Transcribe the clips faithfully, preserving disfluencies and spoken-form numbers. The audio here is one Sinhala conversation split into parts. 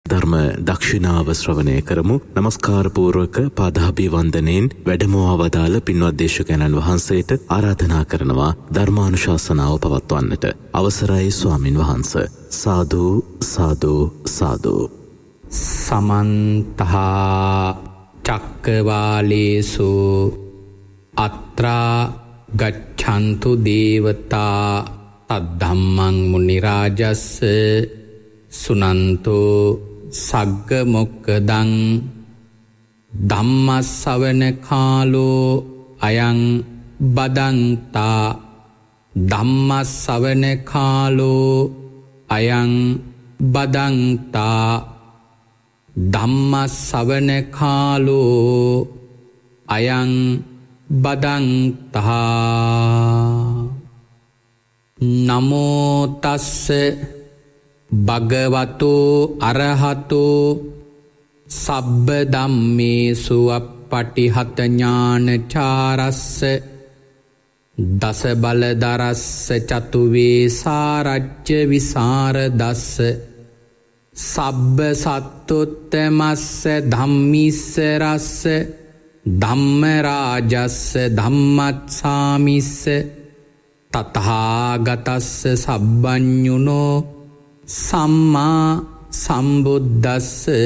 ධර්ම දක්ෂිනාව ශ්‍රවණය කරමු. නමස්කාර පූර්වක පාදාභිවන්දනයෙන් වැඩමවා වදාළ පින්වත් දේශකයන්න් වහන්සේට ආරාධනා කරනවා ධර්මානුශාසනාව පවත්වන්නට. අවසරයි ස්වාමින් වහන්ස. සාදු සාදු සාදු. සමන්ත චක්කවාලේසු අත්‍රා ගච්ඡන්තු දේවතා තද්ධම්මං මුනි රාජස්ස සුනන්තෝ සග්ග මොක්කදං ධම්මස්සවන කාලෝ අයං බදන්තා ධම්මස්සවන කාලෝ අයං බදන්තා ධම්මස්සවන කාලෝ අයං බදන්තා. නමෝ තස්ස භගවතු අරහතු සබ්බ ධම්මේසු අප්පටිහත ඥානචාරස්ස දස බලදරස්ස චතුවේ සාරච්ච විසරදස්ස සබ්බ සත්තුත්තමස්ස ධම්මිස්ස රස්ස ධම්මරාජස්ස ධම්මත්සාමිස්ස තථාගතස්ස සබ්බඤුනෝ සම්මා සම්බුද්දස්ස.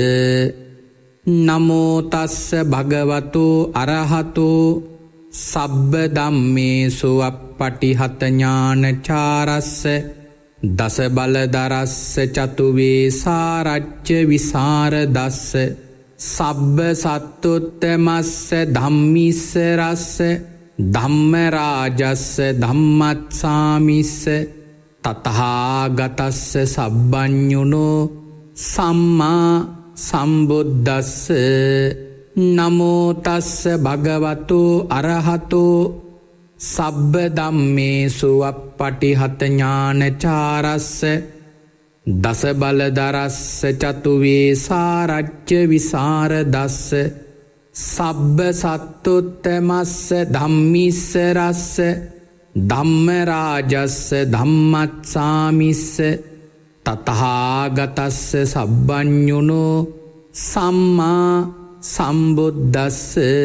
නමෝ තස්ස භගවතු අරහතු සබ්බ ධම්මේසු අප්පටිහත ඥානචාරස්ස දස බලදරස්ස චතුවේ සාරච්ච විසරදස්ස සබ්බ සත්තුත්තමස්ස ධම්මිස්ස රස්ස ධම්මරාජස්ස ධම්මත්සාමිස්ස තථාගතස්ස සබ්බඤුනෝ සම්මා සම්බුද්දස්ස. නමෝ තස්ස භගවතු අරහතෝ සබ්බ ධම්මේසු අප්පටිහත ඥානචාරස්ස දස බලදරස්ස චතුවේ සාරච්ච විසරදස්ස සබ්බ සත්තුත්තමස්ස ධම්මිස්ස රස්ස ධම්මරාජස්ස ධම්මත්සාමිස්ස තථාගතස්ස සබ්බඤුනෝ සම්මා සම්බුද්දස්ස.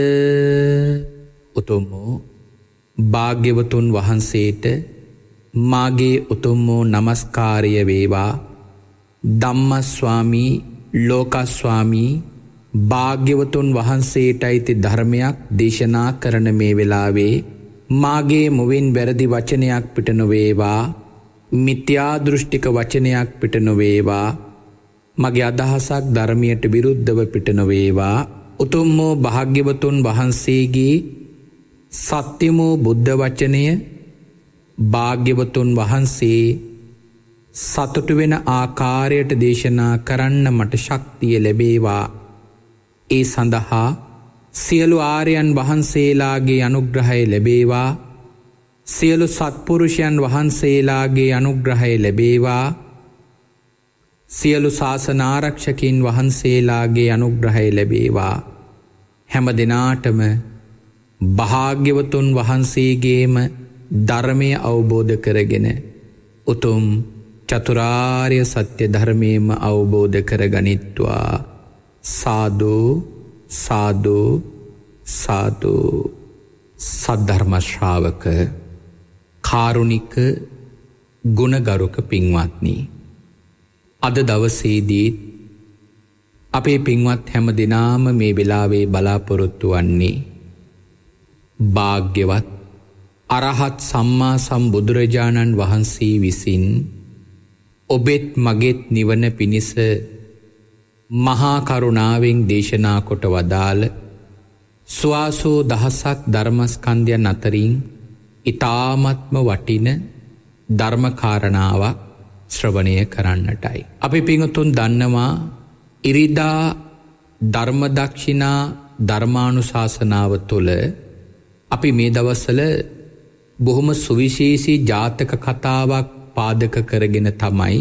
උතුම් භාග්‍යවතුන් වහන්සේට මාගේ උතුම් නමස්කාරය වේවා. ධම්මස්වාමී ලෝකස්වාමී භාග්‍යවතුන් වහන්සේට අයිති ධර්මයක් දේශනා කරන මේ වෙලාවේ මාගේ මුවින් වැරදි වචනයක් පිට නොවේවා, මිත්‍යා දෘෂ්ටික වචනයක් පිට නොවේවා, මගේ අදහසක් ධර්මයට විරුද්ධව පිට නොවේවා. උතුම් වූ භාග්‍යවතුන් වහන්සේගේ සත්‍යම බුද්ධ වචනය භාග්‍යවතුන් වහන්සේ සතුටු වෙන ආකාරයට දේශනා කරන්න මට ශක්තිය ලැබේවා. ඒ සඳහා සියලු ආර්යයන් වහන්සේලාගේ අනුග්‍රහය ලැබේවා. සියලු සත්පුරුෂයන් වහන්සේලාගේ අනුග්‍රහය ලැබේවා. සියලු ශාසන ආරක්ෂකයන් වහන්සේලාගේ අනුග්‍රහය ලැබේවා. හැම දිනාටම භාග්‍යවතුන් වහන්සේගේම ධර්මය අවබෝධ කරගෙන උතුම් චතුරාර්ය සත්‍ය ධර්මයම අවබෝධ කරගනිත්වා. සාදු සාදු සාදු. සද්ධර්ම ශ්‍රාවක කාරුණික ගුණගරුක පින්වත්නි, අද දවසේදී අපේ පින්වත් හැම දිනාම මේ වෙලාවේ බලාපොරොත්තු වන්නේ භාග්‍යවත් අරහත් සම්මා සම්බුදුරජාණන් වහන්සේ විසින් ඔබෙත් මගෙත් නිවන පිණිස මහා කරුණාවෙන් දේශනා කොට වදාළ ස්වාසෝ දහසක් ධර්මස්කන්ධයන් අතරින් ඊ타ත්ම වටින ධර්මකාරණාවක් ශ්‍රවණය කරන්නටයි. අපි පින්වතුන් දන්නවා ඉරිදා ධර්ම දක්ෂිනා ධර්මානුශාසනාව තුළ අපි මේ දවස්වල බොහොම සුවිශේෂී ජාතක කතාවක් පාදක කරගෙන තමයි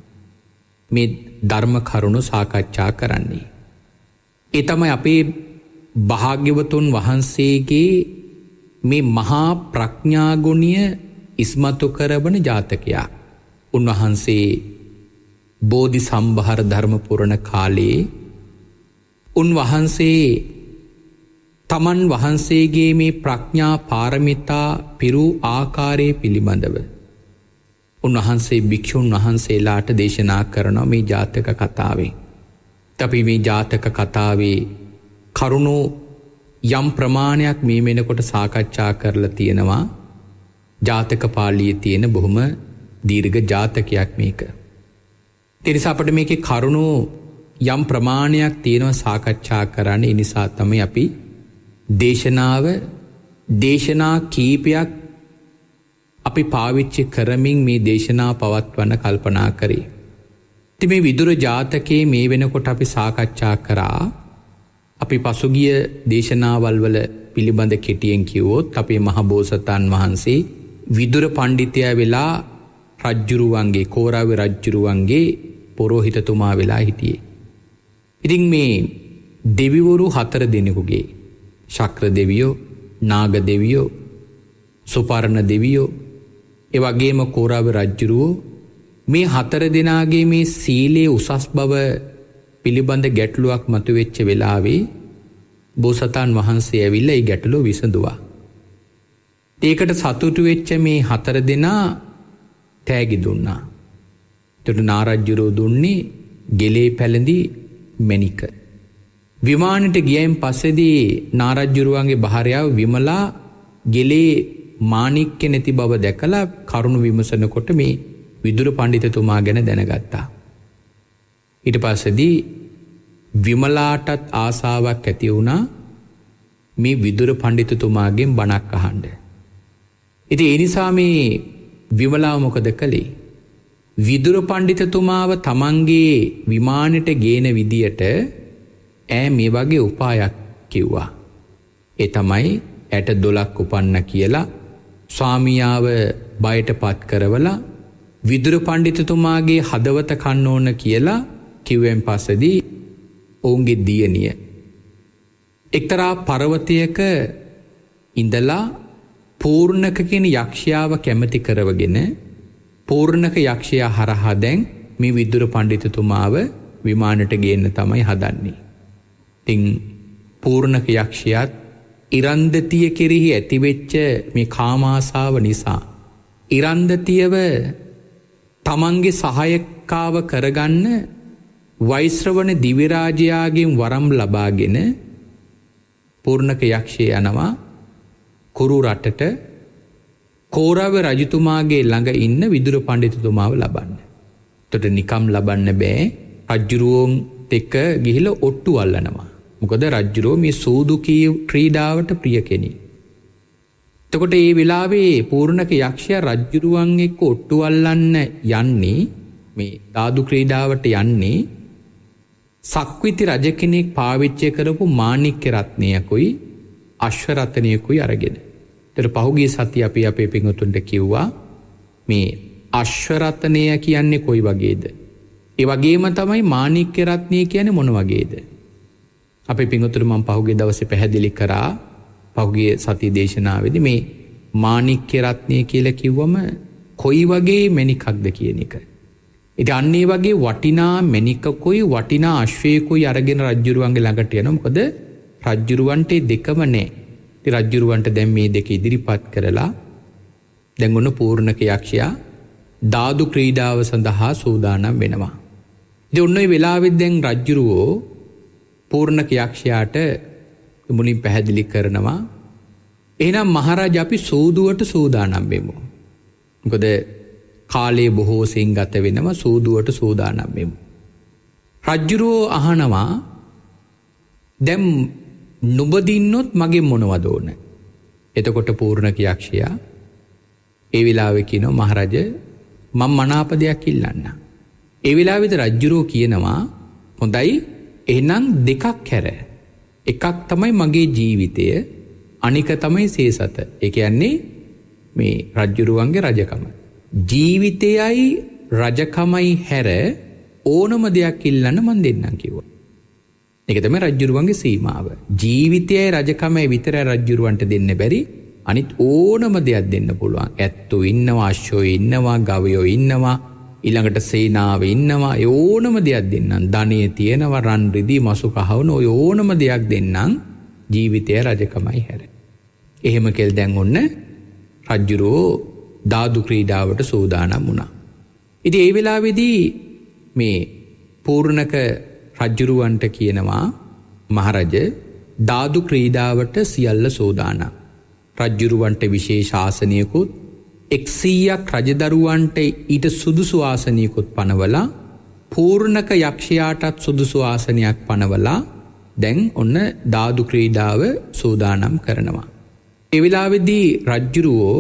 මේ ධර්ම කරුණු සාකච්ඡා කරන්නේ. ඒ තමයි අපේ භාග්‍යවතුන් වහන්සේගේ මේ මහා ප්‍රඥා ගුණය ඉස්මතු කරවන ජාතකයක්. උන්වහන්සේ බෝධි සම්භාර ධර්ම පුරණ කාලේ උන්වහන්සේ තමන් වහන්සේගේ මේ ප්‍රඥා පාරමිතා පිරූ ආකාරයේ පිළිබඳව උන්වහන්සේ භික්ෂුන් වහන්සේලාට දේශනා කරනවා මේ ජාතක කතාවේ. අපි මේ ජාතක කතාවේ කරුණු යම් ප්‍රමාණයක් මේ වෙනකොට සාකච්ඡා කරලා තියෙනවා. ජාතක පාළියේ තියෙන බොහොම දීර්ඝ ජාතකයක් මේක. ඒ නිසා අපිට මේකේ කරුණු යම් ප්‍රමාණයක් තියෙනවා සාකච්ඡා කරන්න. ඒ නිසා තමයි අපි දේශනාව දේශනා කීපයක් අපි පාවිච්චි කරමින් මේ දේශනා පවත්වන්න කල්පනා කරේ. ඉතින් මේ විදුර ජාතකයේ මේ වෙනකොට අපි සාකච්ඡා කරා. අපි පසුගිය දේශනාවල් වල පිළිබඳ කෙටියෙන් කිව්වොත් අපේ මහ බෝසතාණන් වහන්සේ විදුර පඬිතයා වෙලා රජ්ජුරුවන්ගේ කෝරාවේ රජ්ජුරුවන්ගේ පොරෝහිතතුමා වෙලා හිටියේ. ඉතින් මේ දෙවිවරු හතර දෙනෙකුගේ ශක්‍ර දෙවියෝ, නාග දෙවියෝ, සුපර්ණ දෙවියෝ, ඒ වගේම කෝරාවේ රජ්ජුරුවෝ මේ හතර දෙනාගේ මේ සීලයේ උසස් බව පිළිබඳ ගැටලුවක් මතුවෙච්ච වෙලාවේ බෝසතාණන් වහන්සේ ඇවිල්ලා ඒ ගැටලුව විසඳුවා. ඒකට සතුටු වෙච්ච මේ හතර දෙනා තෑගි දුන්නා. එතකොට නාරජ්ජුරුවෝ දුන්නේ ගෙලේ පැලඳි මණික. විමානෙට ගියයින් පස්සේදී නාරජ්ජුරුවන්ගේ භාර්යාව විමලා ගෙලේ මාණික්ක නැති බව දැකලා කරුණ විමසනකොට මේ විදුර පඬිතුමා ගැන දැනගත්තා. ඊට පස්සේදී විමලාටත් ආසාවක් ඇති වුණා මේ විදුර පඬිතුමාගෙන් බණක් අහන්න. ඉතින් ඒ නිසා මේ විමලාව මොකද කළේ? විදුර පඬිතුමාව තමන්ගේ විමානෙට ගේන විදියට ඈ මේ වගේ උපායක් කිව්වා. ඒ තමයි ඇට දොළක් උපන්න කියලා ස්වාමියාව බයටපත් කරවලා විදුර පඬිතුමාගේ හදවත කන්න ඕන කියලා කිව්වෙන් පස්සේදී ඔවුන්ගේ දියණිය එක්තරා පර්වතයක ඉඳලා පූර්ණක කියන යක්ෂයාව කැමති කරවගෙන පූර්ණක යක්ෂයා හරහා දැන් මේ විදුර පඬිතුමාව විමානට ගේන්න තමයි හදන්නේ. ඉතින් පූර්ණක යක්ෂයාත් ඉරන්දතිය කෙරෙහි ඇතිවෙච්ච මේ කාමාසාව නිසා ඉරන්දතියව තමන්ගේ සහායකාව කරගන්න වෛශ්‍රවණ දිව්‍ය රාජයාගෙන් වරම් ලබාගෙන පූර්ණක යක්ෂය යනවා කුරු රටට කෝරාවේ රජතුමාගේ ළඟ ඉන්න විදුර පඬිතුමාව ලබන්න. එතකොට නිකම් ලබන්න බෑ. රජුරුවන් එක්ක ගිහිල්ලා ඔට්ටු අල්ලනවා. මොකද රජුරෝ මේ සූදුකී ක්‍රීඩාවට ප්‍රිය කෙනෙක්. එතකොට මේ වෙලාවේ පූර්ණක යක්ෂයා රජුරුවන් එක්ක ඔට්ටු අල්ලන්න යන්නේ මේ දාදු ක්‍රීඩාවට යන්නේ සක්විති රජ කෙනෙක් පාවිච්චි කරපු මාණික්ක රත්නයකුයි අශ්ව රත්නයකුයි අරගෙන. ඒතර පහුගිය සතිය අපි අපේ පින්වතුන්ට කිව්වා මේ අශ්ව රත්නය කියන්නේ කොයි වගේද? ඒ වගේම තමයි මාණික්ක රත්නය කියන්නේ මොන වගේද? අපේ පින්වතුන් මම පහුගිය දවසේ පැහැදිලි කරා පහුගිය සති දේශනාවේදී මේ මාණික්ක රත්නය කියලා කිව්වම කොයි වගේ මණිකක්ද කියන එක. ඉතින් අන්න ඒ වගේ වටිනා මණිකකුයි වටිනා අශ්වයකුයි අරගෙන රජුරුවන්ගේ ළඟට යනවා. මොකද රජුරුවන්ට දෙකම නැහැ. ඉතින් රජුරුවන්ට දැන් මේ දෙක ඉදිරිපත් කරලා දැන් ඔන්න පූර්ණක යක්ෂයා දාදු ක්‍රීඩාව සඳහා සූදානම් වෙනවා. ඉතින් ඔන්න ඒ වෙලාවෙත් දැන් රජුරුවෝ පූර්ණක යක්ෂයාට මුලින් පැහැදිලි කරනවා එහෙනම් මහරජා අපි සූදුවට සූදානම් වෙමු. මොකද කාලේ බොහෝ සෙයින් ගත වෙනවා සූදුවට සූදානම් වෙමු. රජුරෝ අහනවා දැන් නුඹදින්නොත් මගෙන් මොනවද ඕන? එතකොට පූර්ණක යක්ෂයා ඒ වෙලාවේ කියනවා මහරජ මම මනාප දෙයක් ඉල්ලන්න. ඒ වෙලාවේද රජුරෝ කියනවා හොඳයි එහෙනම් දෙකක් හැර එකක් තමයි මගේ ජීවිතය අනික තමයි සේසත. ඒ කියන්නේ මේ රජුරුවන්ගේ රජකම. ජීවිතයයි රජකමයි හැර ඕනම දෙයක් ඉල්ලන්න මන් දෙන්නම් කිව්වා. ඒක තමයි රජුරුවන්ගේ සීමාව. ජීවිතයයි රජකමයි විතරයි රජුරුවන්ට දෙන්න බැරි. අනිත් ඕනම දෙයක් දෙන්න පුළුවන්. ඇත්තෝ ඉන්නවා, අශ්වයෝ ඉන්නවා, ගවයෝ ඉන්නවා. ඊළඟට සේනාව ඉන්නවා ඕනම දෙයක් දෙන්නම් ධනෙ තියෙනවා රන් රිදී මසු කහවන ඔය ඕනම දෙයක් දෙන්නම් ජීවිතය රජකමයි හැර. එහෙම කෙල් දැන් ඔන්න රජ්ජුරුවෝ දාදු ක්‍රීඩාවට සූදානම් වුණා. ඉතින් ඒ වෙලාවේදී මේ පූර්ණක රජ්ජුරුවන්ට කියනවා මහරජ දාදු ක්‍රීඩාවට සියල්ල සූදානම්. රජ්ජුරුවන්ට විශේෂ ආසනයකුත් එක්සීයක් රජදරුවන්ට ඊට සුදුසු ආසනයකුත් පනවලා පූර්ණක යක්ෂයාටත් සුදුසු ආසනයක් පනවලා දැන් ඔන්න දාදු ක්‍රීඩාව සූදානම් කරනවා. ඒ වෙලාවේදී රජ්ජුරුවෝ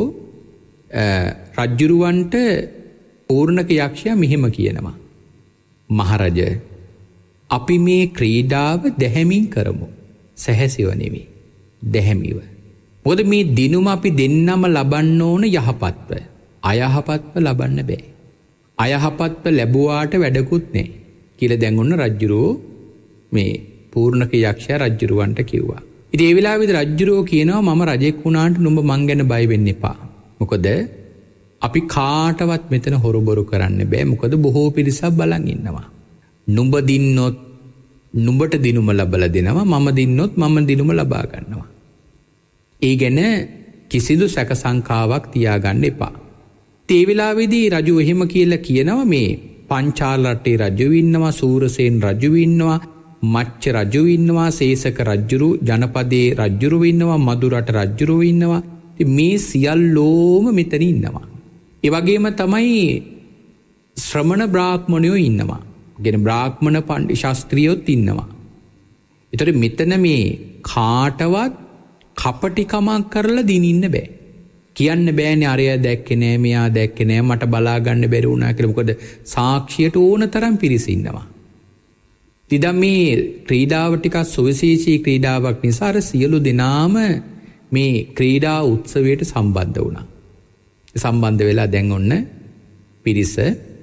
රජ්ජුරුවන්ට පූර්ණක යක්ෂයා මෙහෙම කියනවා. මහරජ අපි මේ ක්‍රීඩාව දැහැමින් කරමු. සැහැසිව නෙමෙයි දැහැමිව. මොකද මේ දිනුම අපි දෙන්නම ලබන්න ඕන යහපත්ව. අයහපත්ව ලබන්න බෑ. අයහපත්ව ලැබුවාට වැඩකුත් නෑ කියලා දැන් ඔන්න රජ්ජුරුවෝ මේ පූර්ණක යක්ෂයා රජ්ජුරුවන්ට කිව්වා. ඉතින් ඒ වෙලාවේදී රජ්ජුරුවෝ කියනවා මම රජෙක් වුණාට නුඹ මං ගැන බය වෙන්න එපා. මොකද අපි කාටවත් මෙතන හොරබොරු කරන්න බෑ. මොකද බොහෝ පිරිසක් බලන් ඉන්නවා. නුඹ දින්නොත් නුඹට දිනුම ලබලා දෙනවා. මම දින්නොත් මම දිනුම ලබා ගන්නවා. ඒ ගැන කිසිදු සැක සංකාවක් තියාගන්න එපා. ඒ වෙලාවේදී රජු එහෙම කියලා කියනවා මේ පංචාල රටේ රජු ඉන්නවා, සූරසේන රජු ඉන්නවා, මච්ච රජු ඉන්නවා, සේසක රජුරු ජනපදයේ රජුරු ඉන්නවා, මදුරට රජුරු ඉන්නවා. මේ සියල්ලෝම මෙතන ඉන්නවා. ඒ වගේම තමයි ශ්‍රමණ බ්‍රාහ්මණයෝ ඉන්නවා. ගෙන බ්‍රාහ්මණ පණ්ඩි ශාස්ත්‍රියොත් ඉන්නවා. ඒතර මෙතන මේ කාටවත් කපටිකමක් කරලා දිනින්න බෑ. කියන්න බෑනේ අරයා දැක්කේ නෑ මෙයා දැක්කේ නෑ මට බලා ගන්න බැරි වුණා කියලා. මොකද සාක්ෂියට ඕන තරම් පිරිස ඉන්නවා. ඉතින් මේ ක්‍රීඩාව ටිකක් සුවිශේෂී ක්‍රීඩාවක් නිසා අර සියලු දෙනාම මේ ක්‍රීඩා උත්සවයට සම්බන්ධ වුණා. සම්බන්ධ වෙලා දැන් ඔන්න පිරිස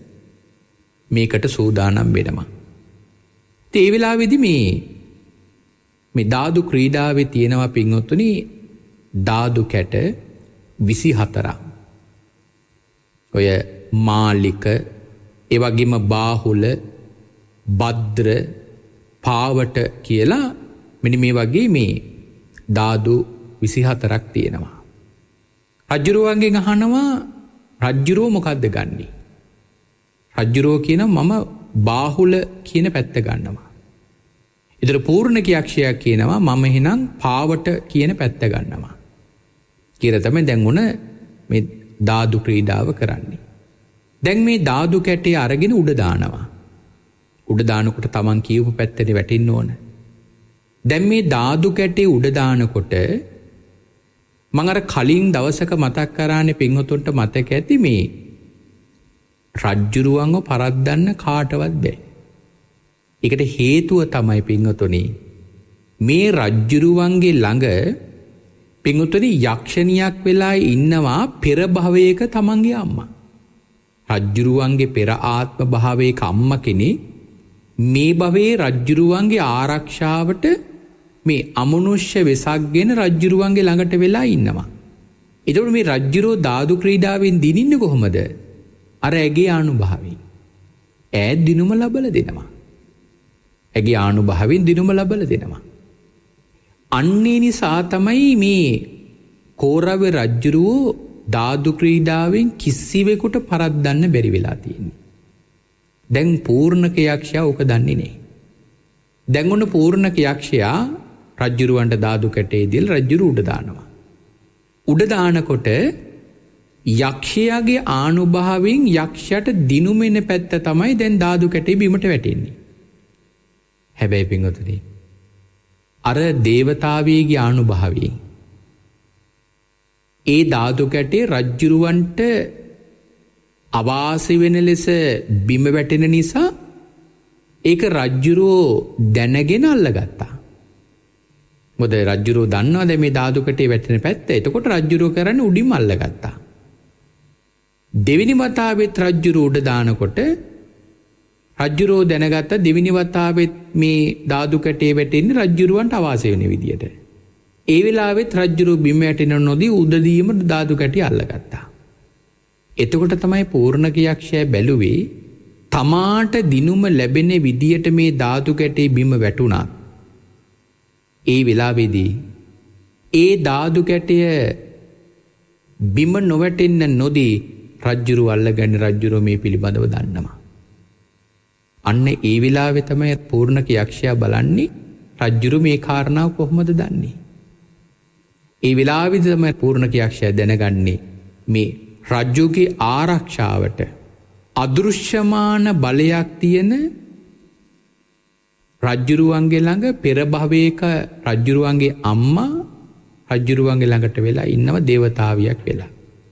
මේකට සූදානම් වෙනවා. ඒ වෙලාවේදී මේ මේ දාදු ක්‍රීඩාවේ තියෙනවා පින්වත්තුනි දාදු කැට විසිහතරක්. ඔය මාලික, ඒ වගේම බාහුල, භද්‍ර, පාවට කියලා මෙන්න මේ වගේ මේ දාදු විසිහතරක් තියෙනවා. රජ්ජුරුවන්ගෙන් අහනවා රජ්ජුරුව මොකද්ද ගන්නෙ? රජ්ජුරුව කියනවා මම බාහුල කියන පැත්ත ගන්නවා. ඊතර පූර්ණක යක්ෂයා කියනවා මම එහෙනම් පාවට කියන පැත්ත ගන්නවා. කියලා තමයි දැන් උන මේ දාදු ක්‍රීඩාව කරන්නේ. දැන් මේ දාදු කැටේ අරගෙන උඩ දානවා. උඩ දානකොට තමන් කියපු පැත්තට වැටෙන්න ඕන. දැන් මේ දාදු කැටේ උඩ දානකොට මම අර කලින් දවසක මතක් කරානේ පින්වතුන්ට මතක ඇති මේ රජ්ජුරුවන්ව පරද්දන්න කාටවත් බෑ. ඒකට හේතුව තමයි පින්වතුනි මේ රජ්ජුරුවන්ගේ ළඟ පින්වතුනි යක්ෂණියක් වෙලා ඉන්නවා පෙර භවයක තමන්ගේ අම්මා. රජ්ජුරුවන්ගේ පෙර ආත්ම භාවයක අම්මා කෙනෙක් මේ භවයේ රජ්ජුරුවන්ගේ ආරක්ෂාවට මේ අමනුෂ්‍ය වෙසක්ගෙන රජ්ජුරුවන්ගේ ළඟට වෙලා ඉන්නවා. එතකොට මේ රජ්ජුරුව දාදු ක්‍රීඩාවෙන් දිනින්නේ කොහොමද? අර ඇගේ ආනුභාවයෙන්. ඈ දිනුම ලබලා දෙනවා. ඇගේ ආනුභාවයෙන් දිනුම ලබලා දෙනවා. අන්නේ නිසා තමයි මේ කෝරව රජ්ජුරුව දාදු ක්‍රීඩාවෙන් කිසිවෙකුට පරද්දන්න බැරි වෙලා තියෙන්නේ. දැන් පූර්ණක යක්ෂයා ඕක දන්නේ නැහැ. දැන් ඔන්න පූර්ණක යක්ෂයා රජ්ජුරුවන්ට දාදු කැටේ දීලා රජ්ජුරුව උඩ දානවා. උඩ දානකොට යක්ෂයාගේ ආනුභාවයෙන් යක්ෂයට දිනුමෙන පැත්ත තමයි දැන් දාදු කැටේ බිමට වැටෙන්නේ. හැබැයි පින්වතුනි අර දේවතාවීගේ ආනුභාවයෙන් ඒ දාදු කැටේ රජ්ජුරුවන්ට අවාසි වෙන ලෙස බිම වැටෙන නිසා ඒක රජ්ජුරුවෝ දැනගෙන අල්ලගත්තා. මොකද රජ්ජුරුවෝ දන්නවද මේ දාදු කැටේ වැටෙන පැත්ත? එතකොට රජ්ජුරුවෝ කරන්නේ උඩින් අල්ලගත්තා. දෙවෙනි වතාවෙත් රජ්ජුරුවෝ උඩ දානකොට රජ්ජුරුවෝ දැනගත්ත දෙවෙනි වතාවෙත් මේ දාදු කැටේ වැටෙන්නේ රජ්ජුරුවන්ට අවාසි වෙන විදියට. ඒ වෙලාවෙත් රජ්ජුරුවෝ බිම වැටෙන නොදී උඩදීම දාදු කැටේ අල්ලගත්තා. එතකොට තමයි පූර්ණක යක්ෂයා බැලුවේ තමාට දිනුම ලැබෙන විදියට මේ ධාතු කැටේ බිම වැටුණා. ඒ වෙලාවේදී ඒ ධාතු කැටය බිම නොවැටෙන්න නොදී රජ්ජුරුව අල්ලගන්න රජ්ජුරුව මේ පිළිබඳව දන්නවා. අන්න ඒ වෙලාවේ තමයි පූර්ණක යක්ෂයා බලන්නේ රජ්ජුරුව මේ කාරණාව කොහොමද දන්නේ. ඒ වෙලාවේදී තමයි පූර්ණක යක්ෂයා දැනගන්නේ මේ රජ්ජුගේ ආරක්ෂාවට අදෘශ්‍යමාන බලයක් තියෙන රජ්ජුරුවන්ගේ ළඟ පෙර භවයක රජ්ජුරුවන්ගේ අම්මා රජ්ජුරුවන්ගේ ළඟට වෙලා ඉන්නව දේවතාවියක් වෙලා.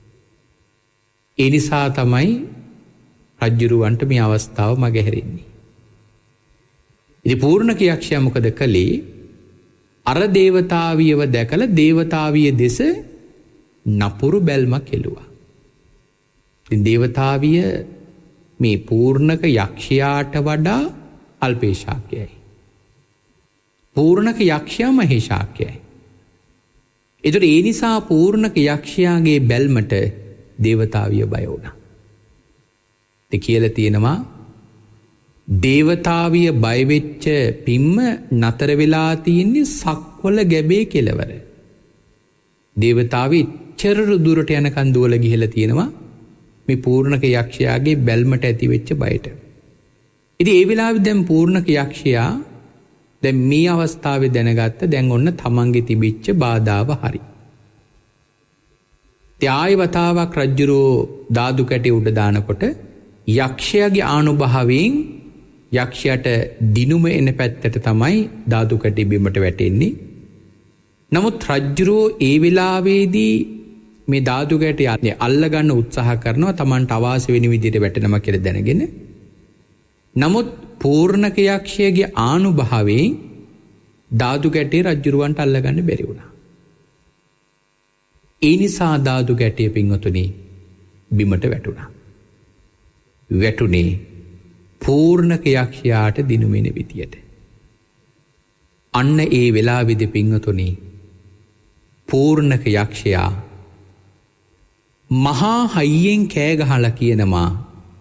ඒ නිසා තමයි රජ්ජුරුවන්ට මේ අවස්ථාව මගහැරෙන්නේ. ඉතින් පූර්ණක යක්ෂයා මොකද කළේ? අර දේවතාවියව දැකලා දේවතාවිය දෙස නපුරු බැල්මක් එළුවා. ඉතින් දේවතාවිය මේ පූර්ණක යක්ෂයාට වඩා අල්පේශාක්‍යයි. පූර්ණක යක්ෂයා මහේශාක්‍යයි. එතකොට ඒ නිසා පූර්ණක යක්ෂයාගේ බැල්මට දේවතාවිය බය වුණා. ඒ කියලා තියෙනවා දේවතාවිය බය වෙච්ච පිම්ම නතර වෙලා තියෙන්නේ සක්වල ගැබේ කෙලවර. දේවතාවිය චර දුරට යනකන් දුවලා ගිහලා තියෙනවා මේ පූර්ණක යක්ෂයාගේ බැල්මට ඇති වෙච්ච බයට. ඉතින් ඒ වෙලාවේ දැන් පූර්ණක යක්ෂයා දැන් මේ අවස්ථාවේ දැනගත්ත දැන් ඔන්න තමන්ගේ තිබිච්ච බාධාව හරි. ත්‍යාය වතාවක් රජ්ජුරෝ දාදු කැටේ උඩ දානකොට යක්ෂයාගේ ආනුභාවයෙන් යක්ෂයාට දිනුම එන පැත්තට තමයි දාදු කැටේ බිමට වැටෙන්නේ. නමුත් රජ්ජුරෝ ඒ වෙලාවේදී මේ දාදු කැටේ අල්ලගන්න උත්සාහ කරනවා තමන්ට අවාසි වෙන විදිහට වැටෙනවා කියලා දැනගෙන. නමුත් පූර්ණක යක්ෂයාගේ ආනුභාවයෙන් දාදු කැටේ රජ්ජුරුවන්ට අල්ලගන්න බැරි වුණා. ඒ නිසා දාදු කැටේ පින්වතුනි බිමට වැටුණා. වැටුනේ පූර්ණක යක්ෂයාට දිනුමෙන විදියට. අන්න ඒ වෙලාවේදී පින්වතුනි පූර්ණක යක්ෂයා මහා හයියෙන් කෑ ගහලා කියනවා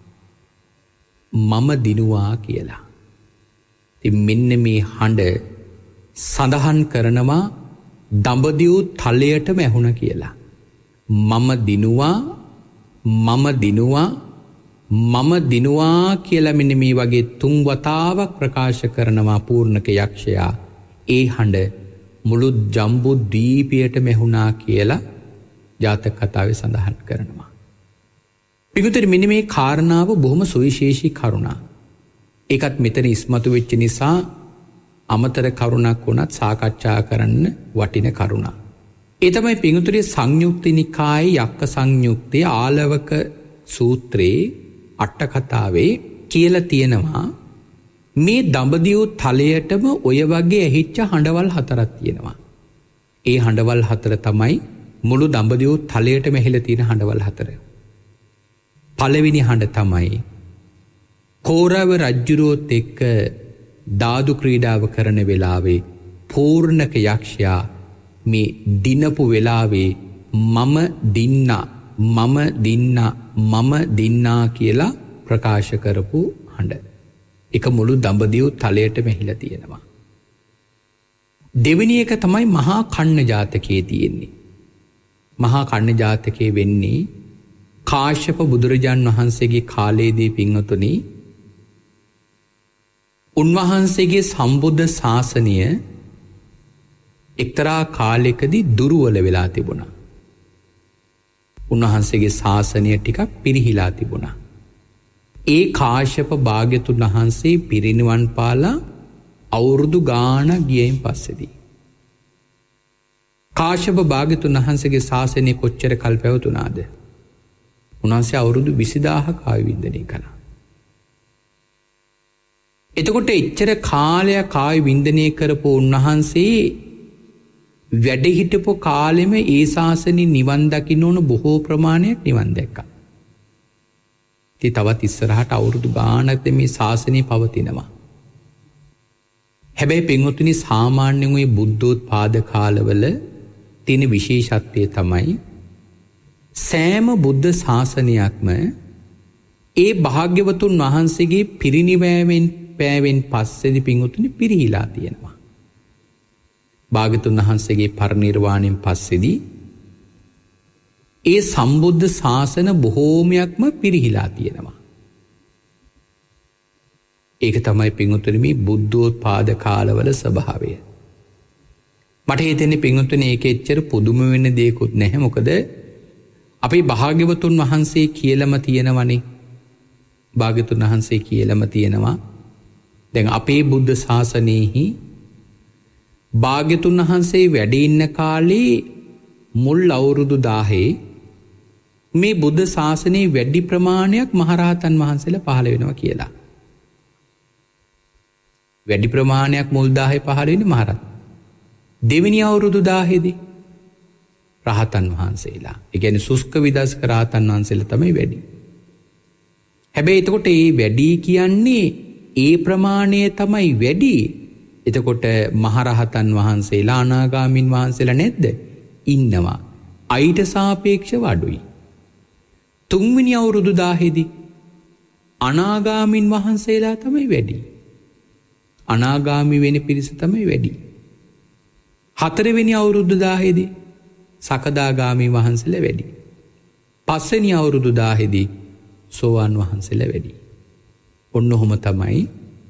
මම දිනුවා කියලා. ඉතින් මෙන්න මේ හඬ සඳහන් කරනවා දඹදිව් තලයටම ඇහුණා කියලා. මම දිනුවා මම දිනුවා මම දිනුවා කියලා මෙන්න මේ වගේ තුන් වතාවක් ප්‍රකාශ කරනවා පූර්ණක යක්ෂයා. ඒ හඬ මුළු ජම්බු දීපයටම ඇහුණා කියලා ජාතක කතාවේ සඳහන් කරනවා. පිටුතර මෙන්න මේ කාරණාව බොහොම සුවිශේෂී කරුණා. ඒකත් මෙතන ඉස්මතු වෙච්ච නිසා අමතර කරුණක් වුණත් සාකච්ඡා කරන්න වටින කරුණා. ඒ තමයි පිටුතරේ සංයුක්ත නිකායේ යක්ක සංයුක්තයේ ආලවක සූත්‍රයේ අට කතාවේ කියලා තියෙනවා මේ දඹදිව් තලයටම ඔය වගේ ඇහිච්ච හඬවල් හතරක් තියෙනවා. ඒ හඬවල් හතර තමයි මුළු දඹදිව් තලයටම ඇහිලා තියෙන හඬවල් හතර. පළවෙනි හඬ තමයි කෝරව රජ්ජුරුවොත් එක්ක දාදු ක්‍රීඩාව කරන වෙලාවේ පූර්ණක යක්ෂයා මේ දිනපු වෙලාවේ මම දින්නා මම දින්නා මම දින්නා කියලා ප්‍රකාශ කරපු හඬ. එක මුළු දඹදිව් තලයටම ඇහිලා තියෙනවා. දෙවෙනි එක තමයි මහා කන්න ජාතකයේ තියෙන්නේ. මහා කන්න ජාතකයේ වෙන්නේ කාශ්‍යප බුදුරජාන් වහන්සේගේ කාලයේදී පින්වතුනි උන්වහන්සේගේ සම්බුද්ධ ශාසනය එක්තරා කාලයකදී දුර්වල වෙලා තිබුණා. උන්වහන්සේගේ ශාසනය ටිකක් පිරිහිලා තිබුණා. ඒ කාශ්‍යප භාග්‍යතුන් වහන්සේ පිරිනිවන් පාලා අවුරුදු ගාණක් ගියයින් පස්සේදී කාශ්‍යප භාග්‍යතුන් වහන්සේගේ ශාසනය කොච්චර කල් පැවතුණාද? උන්වහන්සේ අවුරුදු විසිදාහක් ආයු වින්දනය කළා. එතකොට එච්චර කාලයක් ආයු වින්දනය කරපු උන්වහන්සේ වැඩ හිටපු කාලෙම ඒ ශාසනය නිවන් දකින්න ඕන බොහෝ ප්‍රමාණයක් නිවන් දැක්කා. ඉතින් තවත් ඉස්සරහට අවුරුදු ගාණක් මේ ශාසනය පවතිනවා. හැබැයි පින්වතුනි සාමාන්‍යයෙන් ওই බුද්ධෝත්පාද කාලවල තියෙන විශේෂත්වය තමයි සෑම බුද්ධ ශාසනයක්ම ඒ භාග්‍යවතුන් වහන්සේගේ පිරිනිවෑමෙන් පෑවෙන් පස්සෙදි පිංගුතුනි පිරිහිලා තියෙනවා. භාග්‍යවතුන් වහන්සේගේ පරිනිර්වාණයෙන් පස්සෙදි ඒ සම්බුද්ධ ශාසන බොහෝමයක්ම පිරිහිලා තියෙනවා. ඒක තමයි පිංගුතුනි මේ බුද්ධෝත්පාද කාලවල ස්වභාවය. මට හිතෙන්නේ පිංගුතුනි ඒක එච්චර පුදුම වෙන්න දෙයක්වත් නැහැ. මොකද අපේ භාග්‍යවතුන් වහන්සේ කියලාම තියෙනවනේ. භාග්‍යවතුන් වහන්සේ කියලාම තියෙනවා. දැන් අපේ බුද්ධ ශාසනයෙහි භාග්‍යවතුන් වහන්සේ වැඩ ඉන්න කාලේ මුල් අවුරුදු දාහේ මේ බුද්ධ ශාසනයේ වැඩි ප්‍රමාණයක් මහරහතන් වහන්සේලා පහළ වෙනවා කියලා. වැඩි ප්‍රමාණයක් මුල් දාහේ පහළ වෙන්නේ මහරහතන්. දෙවෙනි අවුරුදු දාහේදී රහතන් වහන්සේලා. ඒ කියන්නේ සුස්ක විදස්ක රහතන් වහන්සේලා තමයි වැඩි. හැබැයි එතකොට මේ වැඩි කියන්නේ ඒ ප්‍රමාණය තමයි වැඩි. එතකොට මහරහතන් වහන්සේලා අනාගාමින් වහන්සේලා නැද්ද? ඉන්නවා. අයිට සාපේක්ෂව අඩුයි. තුන්වෙනි අවුරුදු දාහේදී අනාගාමින් වහන්සේලා තමයි වැඩි. අනාගාමි වෙන පිරිස තමයි වැඩි. හතරවෙනි අවුරුදු දාහේදී සකදාගාමි වහන්සේලා වැඩි. පස්වෙනි අවුරුදු දාහේදී සෝවාන් වහන්සේලා වැඩි. ඔන්න ඔහොම තමයි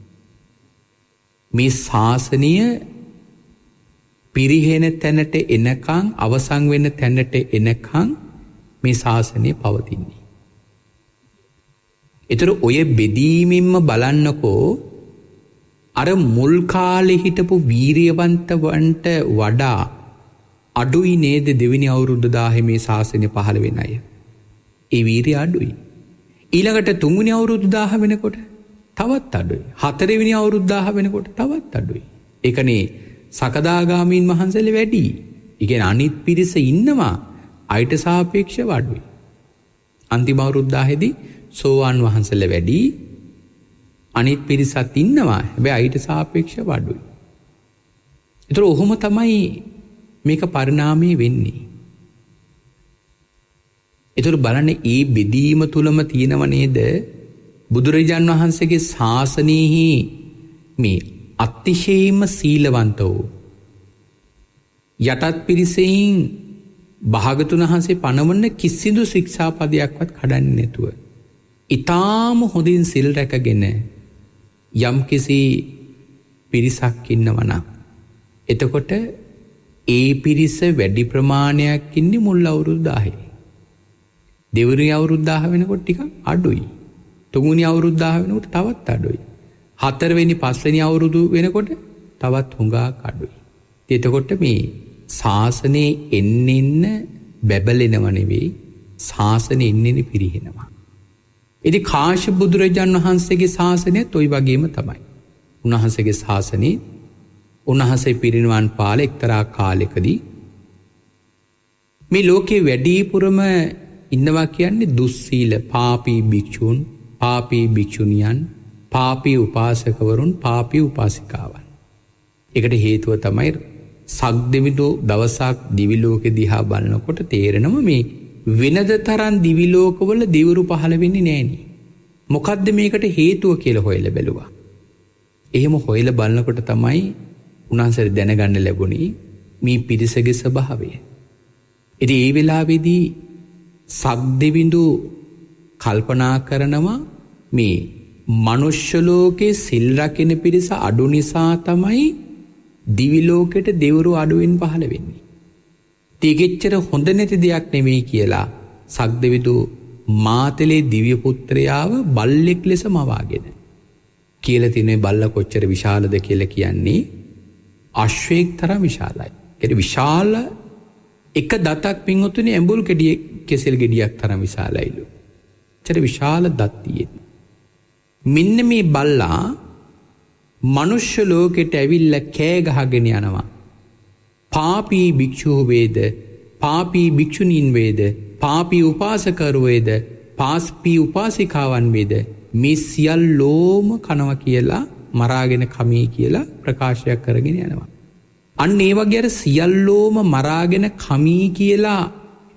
මේ ශාසනය පිරිහෙන තැනට එනකන් අවසන් වෙන තැනට එනකන් මේ ශාසනය පවතින්නේ. ඒතර ඔය බෙදීමෙන්ම බලන්නකෝ අර මුල් කාලේ හිටපු වීරියවන්තවන්ට වඩා අඩුයි නේද දෙවෙනි අවුරුදු දාහේ මේ ශාසනය පහළ වෙන අය. ඒ වීරිය අඩුයි. ඊළඟට තුන්වෙනි අවුරුදු දාහ වෙනකොට තවත් අඩුයි. හතරවෙනි අවුරුදු දාහ වෙනකොට තවත් අඩුයි. ඒකනේ සකදාගාමීන් වහන්සේලා වැඩි. ඒ කියන්නේ අනිත් පිරිස ඉන්නවා අයිට සාපේක්ෂව අඩුයි. අන්තිම අවුරුදු දාහේදී සෝවාන් වහන්සේලා වැඩි. අනිත් පිරිසත් ඉන්නවා හැබැයි අයිට සාපේක්ෂව අඩුයි. ඒතර ඔහොම තමයි මේක පරිණාමය වෙන්නේ. ඒතර බලන්න ඒ බෙදීම තුලම තියෙනව නේද බුදුරජාන් වහන්සේගේ ශාසනයෙහි මේ අතිශයින්ම සීලවන්ත වූ යටත් පිරිසෙන් භාගතුන් වහන්සේ පනවන්න කිසිදු ශික්ෂාපදයක්වත් කඩන්නේ නැතුව ඊටාම හොඳින් සිල් රැකගෙන යම් කිසි පිරිසක් ඉන්නවනම් එතකොට ඒ පිරිස වැඩි ප්‍රමාණයක් ඉන්නේ මුල් අවුරුදු දාහේ. දෙවෙනි අවුරුදු දාහ වෙනකොට ටිකක් අඩුයි. තුන්වෙනි අවුරුදු දාහ වෙනකොට තවත් අඩුයි. හතරවෙනි පස්වෙනි අවුරුදු වෙනකොට තවත් හුඟක් අඩුයි. එතකොට මේ ශාසනයේ එන්න එන්න බැබලෙනව නෙවෙයි ශාසනය එන්න එන්න පිරිහෙනවා. ඉතින් කාශ්‍යප බුදුරජාණන් වහන්සේගේ ශාසනයත් ওই වගේම තමයි. උන්වහන්සේගේ ශාසනයේ උන්වහන්සේ පිරිනිවන් පාල එක්තරා කාලයකදී මේ ලෝකේ වැඩිපුරම ඉන්නවා කියන්නේ දුස්සීල පාපී භික්ෂුන්, පාපී භික්ෂුණියන්, පාපී උපාසකවරුන්, පාපී උපාසිකාවන්. ඒකට හේතුව තමයි සක්දෙවිදු දවසක් දිවි ලෝකෙ දිහා බලනකොට තේරෙනවා මේ වෙනද තරම් දිවි ලෝකවල දෙවිවරු පහළ වෙන්නේ නැහෙනි. මොකද්ද මේකට හේතුව කියලා හොයලා බැලුවා. එහෙම හොයලා බලනකොට තමයි උන්වහන්සේ දැනගන්න ලැබුණේ මේ පිරිසගේ ස්වභාවය. ඉතින් ඒ වෙලාවේදී සක්දෙවිඳු කල්පනා කරනවා මේ මනුෂ්‍ය ලෝකේ සිල් රකින්න පිරිස අඩු නිසා තමයි දිවි ලෝකෙට දෙවිවරු අඩුවෙන් පහළ වෙන්නේ. තීගෙච්චර හොඳ නැති දෙයක් නෙවෙයි කියලා සක්දෙවිඳු මාතලේ දිව්‍ය පුත්‍රයාව බල්ලෙක් ලෙස මවාගෙන කියලා තිනේ බල්ලා කොච්චර විශාලද කියලා කියන්නේ අශ්වයෙක් තරම් විශාලයි. ඒ විශාල එක දතක් පින්වතුනි ඇඹුල් කෙඩිය කෙසෙල් ගෙඩියක් තරම් විශාලයිලු. චර විශාල දත් තියෙන්නේ. මෙන්න මේ බල්ලා මනුෂ්‍ය ලෝකෙට ඇවිල්ලා කෑ ගහගෙන යනවා. පාපී භික්ෂුව වේද, පාපී භික්ෂුණීන් වේද, පාපී උපාසකරු වේද, පාස්පී උපාසිකාවන් වේද මේ සියල්ලෝම කනවා කියලා මරාගෙන කමී කියලා ප්‍රකාශයක් කරගෙන යනවා. අන්න ඒ වගේ අර සියල්ලෝම මරාගෙන කමී කියලා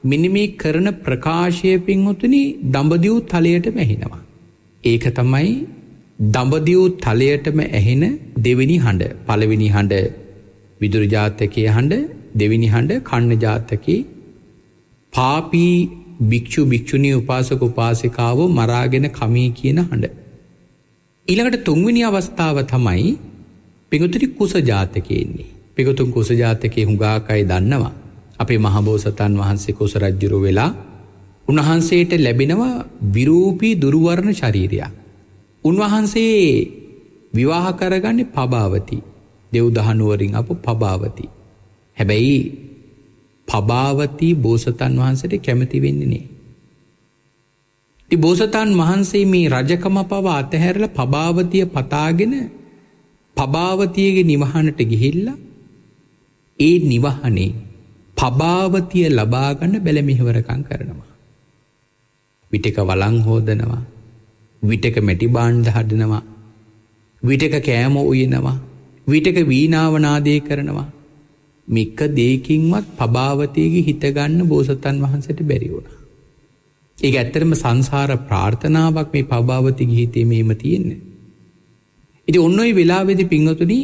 මෙන්න මේ කරන ප්‍රකාශය පින්වතුනි දඹදිව් තලයටම ඇහෙනවා. ඒක තමයි දඹදිව් තලයටම ඇහෙන දෙවෙනි හඬ. පළවෙනි හඬ විදුර ජාතකයේ හඬ, දෙවෙනි හඬ කන්න ජාතකයේ පාපී භික්ෂු භික්ෂුණී උපාසක උපාසිකාවෝ මරාගෙන කමී කියන හඬ. ඊළඟට තුන්වෙනි අවස්ථාව තමයි පිඟුතුනි කුස ජාතකයේ ඉන්නේ. පිඟුතුන් කුස ජාතකයේ හුඟක් අය දන්නවා. අපේ මහබෝසතාණන් වහන්සේ කුස රජුරු වෙලා උන්වහන්සේට ලැබෙනවා විරූපී දුර්වර්ණ ශරීරයක්. උන්වහන්සේ විවාහ කරගන්නේ පබාවති. දෙව්දහනුවරින් අප පබාවති. හැබැයි පබාවති බෝසතාණන් වහන්සේට කැමති වෙන්නේ නෑ. ඉතින් බෝසතාණන් වහන්සේ මේ රජකම පවා අතහැරලා පබාවතිය පතාගෙන පබාවතියගේ නිවහනට ගිහිල්ලා ඒ නිවහනේ පබාවතිය ලබා ගන්න බැල මෙහෙවරකම් කරනවා. විටක වළං හොදනවා, විටක මැටි භාණ්ඩ හදනවා, විටක කෑම උයනවා, විටක වීණාව නාදය කරනවා. මේක දෙයකින්වත් පබාවතියගේ හිත ගන්න බෝසතාණන් වහන්සේට බැරි වුණා. ඒක ඇත්තටම සංසාර ප්‍රාර්ථනාවක් මේ පබාවතියගේ හිතේ මේම තියෙන්නේ. ඉතින් ඔන්න ඔය වෙලාවේදී පින්වතුනි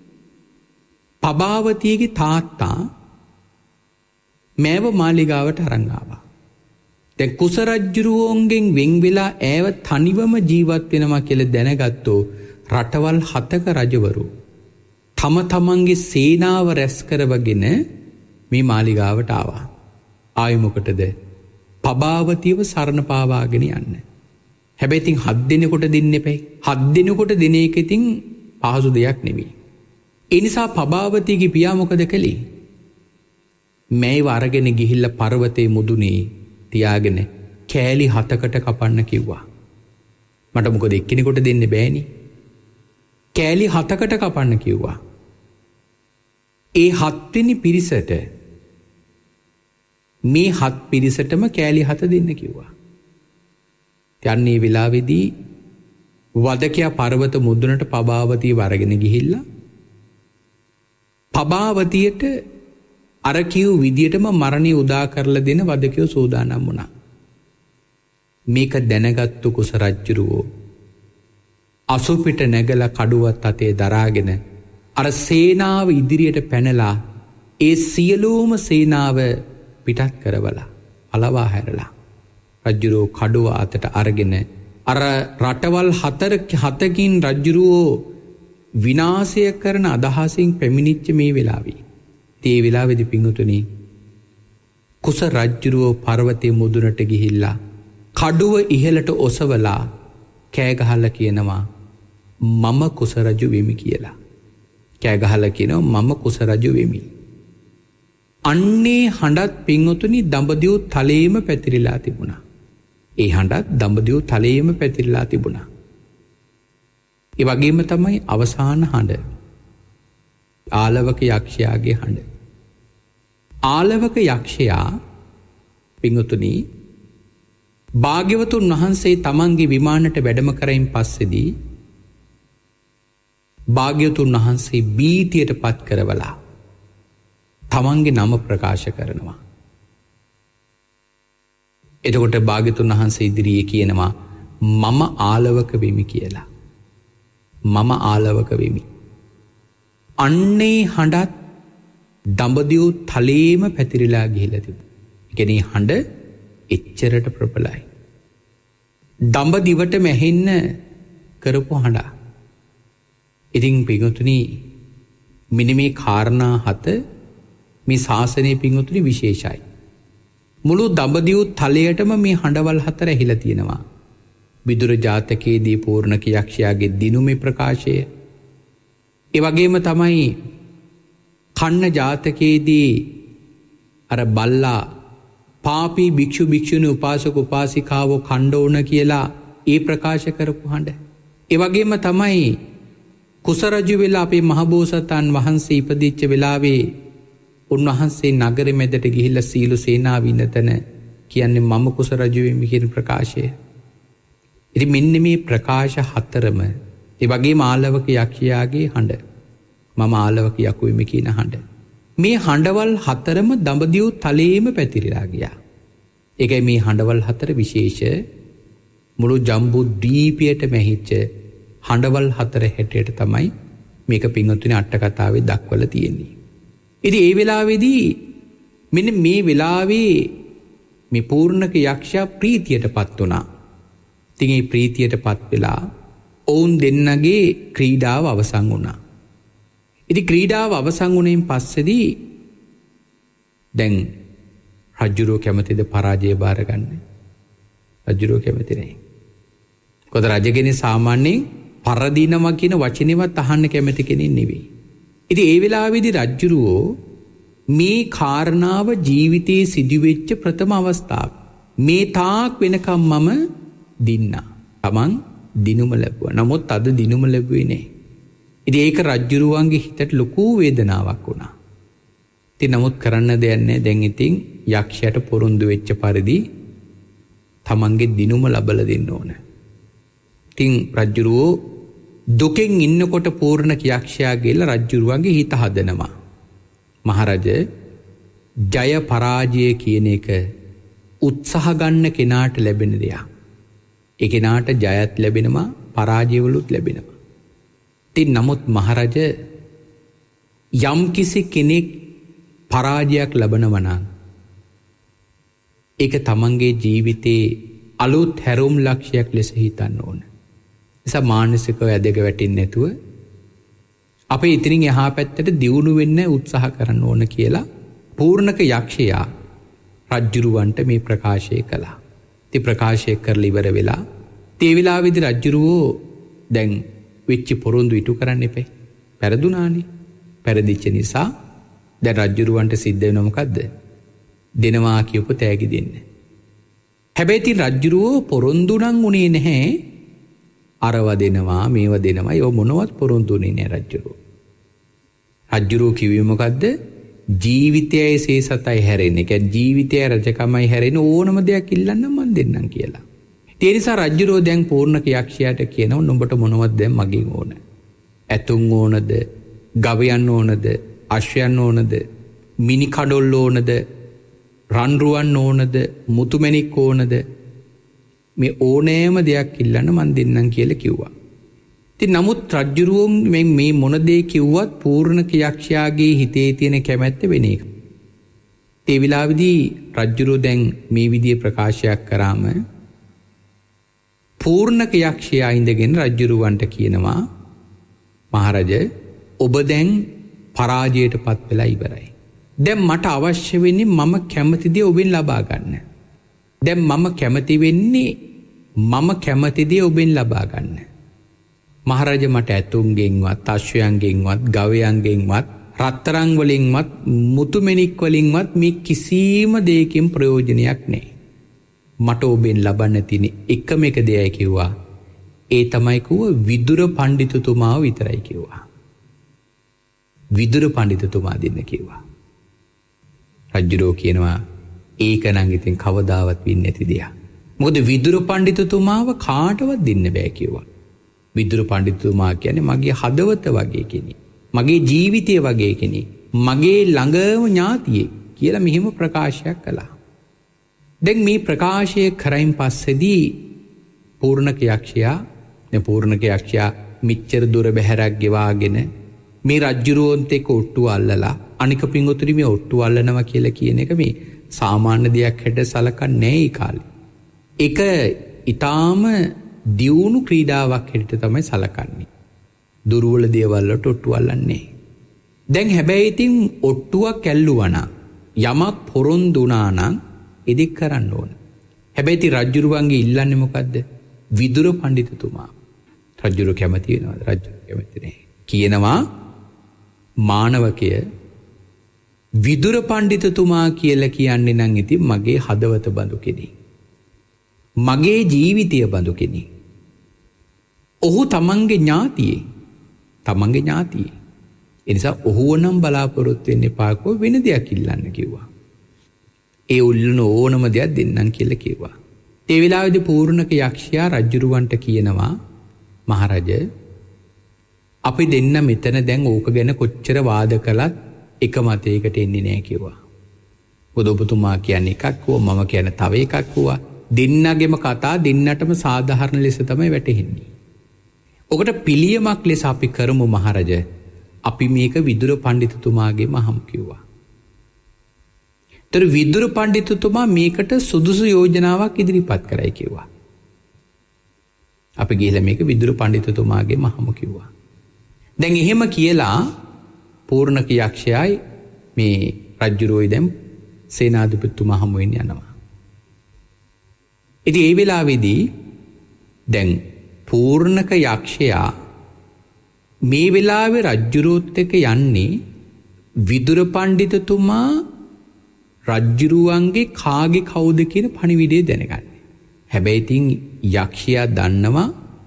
පබාවතියගේ තාත්තා මෑව මාලිගාවට අරන් ආවා. දැන් කුස රජුරුවන්ගෙන් වෙන් වෙලා ඈව තනිවම ජීවත් වෙනවා කියලා දැනගත්තෝ රටවල් හතක රජවරු තම තමන්ගේ සේනාව රැස් කරවගෙන මේ මාලිගාවට ආවා. ආයේ මොකටද? පබාවතියව සරණ පාවාගෙන යන්න. හැබැයි ඉතින් හත් දිනකට දෙන්න එපැයි. හත් දිනකට දින එක ඉතින් පහසු දෙයක් නෙවෙයි. ඒ නිසා පබාවතියගේ පියා මොකද කළේ? මේව අරගෙන ගිහිල්ලා පර්වතයේ මුදුනේ තියාගෙන කෑලි හතකට කපන්න කිව්වා. මට මොකද එක්කෙනෙකුට දෙන්න බෑනේ. කෑලි හතකට කපන්න කිව්වා. ඒ හත්වෙනි පිරිසට මේ හත් පිරිසටම කෑලි හත දෙන්න කිව්වා. යන්නේ වෙලාවේදී වදකයා පර්වත මුදුනට පබාවතිය අරගෙන ගිහිල්ලා පබාවතියට අර කිව් විදියටම මරණය උදා කරලා දෙන වදකයෝ සූදානම් වුණා. මේක දැනගත්තු කුස රජුරෝ අසුපිට නැගලා කඩුවත් අතේ දරාගෙන අර සේනාව ඉදිරියට පැනලා ඒ සියලුම සේනාව පිටත් කරවලා අලවා හැරලා රජුරෝ කඩුව අතට අරගෙන අර රටවල් හතර හතකින් රජුරෝ විනාශය කරන අදහසින් පැමිණිච්ච මේ වෙලාවේ ඒ වෙලාවේදී පිංගුතුනි කුස රජුරෝ පර්වතයේ මුදුනට ගිහිල්ලා කඩුව ඉහළට ඔසවලා කෑ ගහලා කියනවා මම කුස රජු වෙමි කියලා. කෑ ගහලා කියනවා මම කුස රජු වෙමි. අන්නේ හඬත් පිංගුතුනි දඹදිව් තලයේම පැතිරිලා තිබුණා. ඒ හඬත් දඹදිව් තලයේම පැතිරිලා තිබුණා. ඒ වගේම තමයි අවසාන හඬ. ආලවක යක්ෂයාගේ හඬ. ආලවක යක්ෂයා පිංගුතුනි භාග්‍යවතුන් වහන්සේ තමන්ගේ විමානට වැඩම කරයින් පස්සේදී භාග්‍යවතුන් වහන්සේ බීතියට පත් කරවලා තමන්ගේ නම ප්‍රකාශ කරනවා. එතකොට භාග්‍යවතුන් වහන්සේ ඉදිරියේ කියනවා මම ආලවක වෙමි කියලා. මම ආලවක වෙමි. අන්නේ හඬත් දඹදිව් තලයේම පැතිරිලා ගිහිලා තිබුණා. ඒ කියන්නේ හඬ එච්චරට ප්‍රබලයි. දඹදිවට මැහෙන්න කරපු හඬ. ඉතින් පිංගුතුනි මෙන්න මේ කාරණා හත මේ ශාසනයේ පිංගුතුනි විශේෂයි. මුළු දඹදිව් තලයටම මේ හඬවල් හතර ඇහිලා තියෙනවා. විදුර ජාතකයේදී පූර්ණක යක්ෂයාගේ දිනුමේ ප්‍රකාශය. ඒ වගේම තමයි කන්න ජාතකයේදී අර බල්ලා පාපී භික්ෂු භික්ෂුණී උපාසක උපාසිකාවෝ කණ්ඩ ඕන කියලා ඒ ප්‍රකාශ කරපු හඬ. ඒ වගේම තමයි කුස රජු වෙලා අපේ මහබෝසතාණන් වහන්සේ ඉපදිච්ච වෙලාවේ උන්වහන්සේ නගරෙ මැදට ගිහිල්ලා සීළු සේනාව ඉන්න තැන කියන්නේ මම කුස රජු වෙමි කියන ප්‍රකාශය. ඉතින් මෙන්න මේ ප්‍රකාශ හතරම ඒ වගේම ආලවක යක්ෂයාගේ හඬ මම ආලවක යකු වෙමි කියන හඬ මේ හඬවල් හතරම දඹදිව් තලයේම පැතිරිලා ගියා. ඒකයි මේ හඬවල් හතර විශේෂ මුළු ජම්බු දීපයට මැහිච්ච හඬවල් හතර හැටියට තමයි මේක පින්වත්නි අට කතාවේ දක්වලා තියෙන්නේ. ඉතින් ඒ වෙලාවේදී මෙන්න මේ වෙලාවේ මේ පූර්ණක යක්ෂයා ප්‍රීතියටපත් වුණා. ඉතින් මේ ප්‍රීතියටපත් වෙලා ඔවුන් දෙන්නගේ ක්‍රීඩාව අවසන් වුණා. ඉතින් ක්‍රීඩාව අවසන් වුණෙන් පස්සේදී දැන් රජුරෝ කැමතිද පරාජය බාර ගන්න? රජුරෝ කැමති නැහැ. කොහොද රජගෙනේ සාමාන්‍යයෙන් පරදිනවා කියන වචනේවත් අහන්න කැමති කෙනෙක් නෙවෙයි. ඉතින් ඒ වෙලාවේදී රජුරෝ මේ කාරණාව ජීවිතයේ සිදුවෙච්ච ප්‍රථම අවස්ථාව. මේ තාක් වෙනකම් මම දින්නා. Taman දිනුම ලැබුවා. නමුත් අද දිනුම ලැබුවේ නැහැ. ඉතින් ඒක රජුරුවන්ගේ හිතට ලොකු වේදනාවක් වුණා. ඉතින් නමුත් කරන්න දෙයක් නැහැ. දැන් ඉතින් යක්ෂයාට පොරොන්දු වෙච්ච පරිදි තමන්ගේ දිනුම ලබලා දෙන්න ඕන. ඉතින් රජුරුවෝ දුකෙන් ඉන්නකොට පූර්ණක යක්ෂයා ගිහලා රජුරුවන්ගේ හිත හදනවා. මහරජ ජය පරාජය කියන එක උත්සාහ ගන්න කෙනාට ලැබෙන දෙයක්. ඒ කෙනාට ජයත් ලැබෙනවා පරාජයවලුත් ලැබෙනවා. ඉතින් නමුත් මහරජ යම් කිසි කෙනෙක් පරාජයක් ලබනවා නම් ඒක තමන්ගේ ජීවිතේ අලුත් හැරවුම් ලක්ෂයක් ලෙස හිතන්න ඕන. නිසා මානසිකව ඇදග වැටෙන්නේ නැතුව අපේ ඉතින් එහා පැත්තට දියුණු වෙන්න උත්සාහ කරන්න ඕන කියලා පූර්ණක යක්ෂයා රජ්ජුරුවන්ට මේ ප්‍රකාශය කළා. ඉතින් ප්‍රකාශය කරලා ඉවර වෙලා ඒ වෙලාවේදී රජ්ජුරුවෝ දැන් වෙච්ච පොරොන්දු ඉටු කරන්න එපේ. පෙරදුනානේ. පෙරදිච්ච නිසා දැන් රජ්ජුරුවන්ට සිද්ධ වෙනව මොකද්ද? දෙනවා කියපු තෑගි දෙන්න. හැබැයි ඉතින් රජ්ජුරුවෝ පොරොන්දු නම් උනේ නැහැ. අරව දෙනවා මේව දෙනවා ඒව මොනවත් පොරොන්දුුනේ නෑ රජ්ජුරුවෝ. රජ්ජුරුවෝ කිව්වේ මොකද්ද? ජීවිතයයි සේසතයි හැරෙන්නේ. ඒ කියන්නේ ජීවිතයයි රජකමයි හැරෙන්නේ ඕනම දෙයක් ඉල්ලන්න මන් දෙන්නම් කියලා. ඒ නිසා රජ්ජුරුවෝ දැන් පූර්ණක යක්ෂයාට කියනවා නුඹට මොනවද දැන් මගෙන් ඕන? ඇතුන් ඕනද? ගවයන් ඕනද? අශ්වයන් ඕනද? මිනි කඩොල් ඕනද? රන්රුවන් ඕනද? මුතුමැණික් ඕනද? මේ ඕනෑම දෙයක් ඉල්ලන්න මන් දෙන්නම් කියලා කිව්වා. ඉතින් නමුත් රජ්ජුරුවෝ මේ මේ මොන දේ කිව්වත් පූර්ණක යක්ෂයාගේ හිතේ තියෙන කැමැත්ත වෙන එක. ඒ විලාවේදී රජ්ජුරුවෝ දැන් මේ විදිහේ ප්‍රකාශයක් කරාම පූර්ණක යක්ෂයා ඉඳගෙන රජ්ජුරුවන්ට කියනවා මහරජ ඔබ දැන් පරාජයටපත් වෙලා ඉවරයි. දැන් මට අවශ්‍ය වෙන්නේ මම කැමති දේ ඔබෙන් ලබා ගන්න. දැන් මම කැමති වෙන්නේ මම කැමති දේ ඔබෙන් ලබා ගන්න. මහරජ මට ඇතුන්ගෙන්වත් අශ්වයන්ගෙන්වත් ගවයන්ගෙන්වත් රත්තරන් වලින්වත් මුතුමැණික් වලින්වත් මේ කිසිම දෙයකින් ප්‍රයෝජනයක් නැහැ. මට ඔබෙන් ලබන්න තියෙන එකම එක දෙයයි කිව්වා. ඒ තමයි කිව්ව විදුර පඬිතුතුමාව විතරයි කිව්වා. විදුර පඬිතුතුමා දෙන්න කිව්වා. රජුරෝ කියනවා ඒක නම් ඉතින් කවදාවත් වෙන්නේ නැති දෙයක්. මොකද විදුර පඬිතුතුමාව කාටවත් දෙන්න බෑ කිව්වා. විදුර පඬිතුතුමා කියන්නේ මගේ හදවත වගේ කෙනෙක්. මගේ ජීවිතය වගේ කෙනෙක්. මගේ ළඟම ඥාතියෙක් කියලා මෙහෙම ප්‍රකාශයක් කළා. දැන් මේ ප්‍රකාශය කරයින් පස්සේදී පූර්ණක යක්ෂයා නේ පූර්ණක යක්ෂයා මිච්ඡර දුර බැහැරක් ගෙවාගෙන මේ රජ්ජුරුවන්ට එක්ක ඔට්ටුව අල්ලලා අනික පිංගුතුනි මේ ඔට්ටුව අල්ලනවා කියලා කියන එක මේ සාමාන්‍ය දෙයක් හැට සලකන්නේ නැහැ ඒ කාලේ. ඒක ඊටාම දියුණු ක්‍රීඩාවක් හැටියට තමයි සලකන්නේ. දුර්වල දේවල් වලට ඔට්ටුව අල්ලන්නේ. දැන් හැබැයි ඉතින් ඔට්ටුවක් ඇල්ලුවා නම් යමක් පොරොන්දු වුණා නම් ඉදික් කරන්න ඕන. හැබැයි ඉතින් රජ්ජුරුවන්ගේ ඉල්ලන්නේ මොකද්ද? විදුර පඬිතුතුමා. රජ්ජුරුව කැමති වෙනවද? රජ්ජුරුව කැමති නැහැ. කියනවා මානවකය විදුර පඬිතුතුමා කියලා කියන්නේ නම් ඉතින් මගේ හදවත බඳු කෙනෙක්. මගේ ජීවිතය බඳු කෙනෙක්. ඔහු තමන්ගේ ඥාතියේ තමන්ගේ ඥාතියේ. ඒ නිසා ඔහුව නම් බලාපොරොත්තු වෙන්න එපා කෝ වෙන දෙයක් ඉල්ලන්න කිව්වා. ඒ උල්ලන ඕනම දෙයක් දෙන්නම් කියලා කිව්වා. ඒ වෙලාවේදී පූර්ණක යක්ෂයා රජුරුවන්ට කියනවා මහරජ අපි දෙන්න මෙතන දැන් ඕක ගැන කොච්චර වාද කළත් එක මතයකට එන්නේ නැහැ කිව්වා. මොකද ඔබතුමා කියන්නේ එකක් වුව මම කියන්නේ තව එකක් වුවා. දෙන්නගෙම කතා දෙන්නටම සාධාරණ ලෙස තමයි වැටහෙන්නේ. ඔකට පිළියමක් ලෙස අපි කරමු මහරජ. අපි මේක විදුර පණ්ඩිතතුමාගේ මහම් කිව්වා. තර විදුර පණ්ඩිතතුමා මේකට සුදුසු යෝජනාවක් ඉදිරිපත් කරයි කිව්වා. අපි ගිහිල්ලා මේක විදුර පණ්ඩිතතුමාගේ මහම කිව්වා. දැන් එහෙම කියලා පූර්ණක යක්ෂයයි මේ රජ්ජුරුවෝයි දැන් සේනාධිපතිතුමා හමු වෙන්න යනවා. ඉතින් ඒ වෙලාවේදී දැන් පූර්ණක යක්ෂයා මේ වෙලාවේ රජ්ජුරුවොත් එක්ක යන්නේ විදුර පණ්ඩිතතුමා රජ්ජුරුවන්ගේ කාගේ කවුද කියන පණිවිඩය දැනගන්න. හැබැයි ඉතින් යක්ෂයා දන්නවා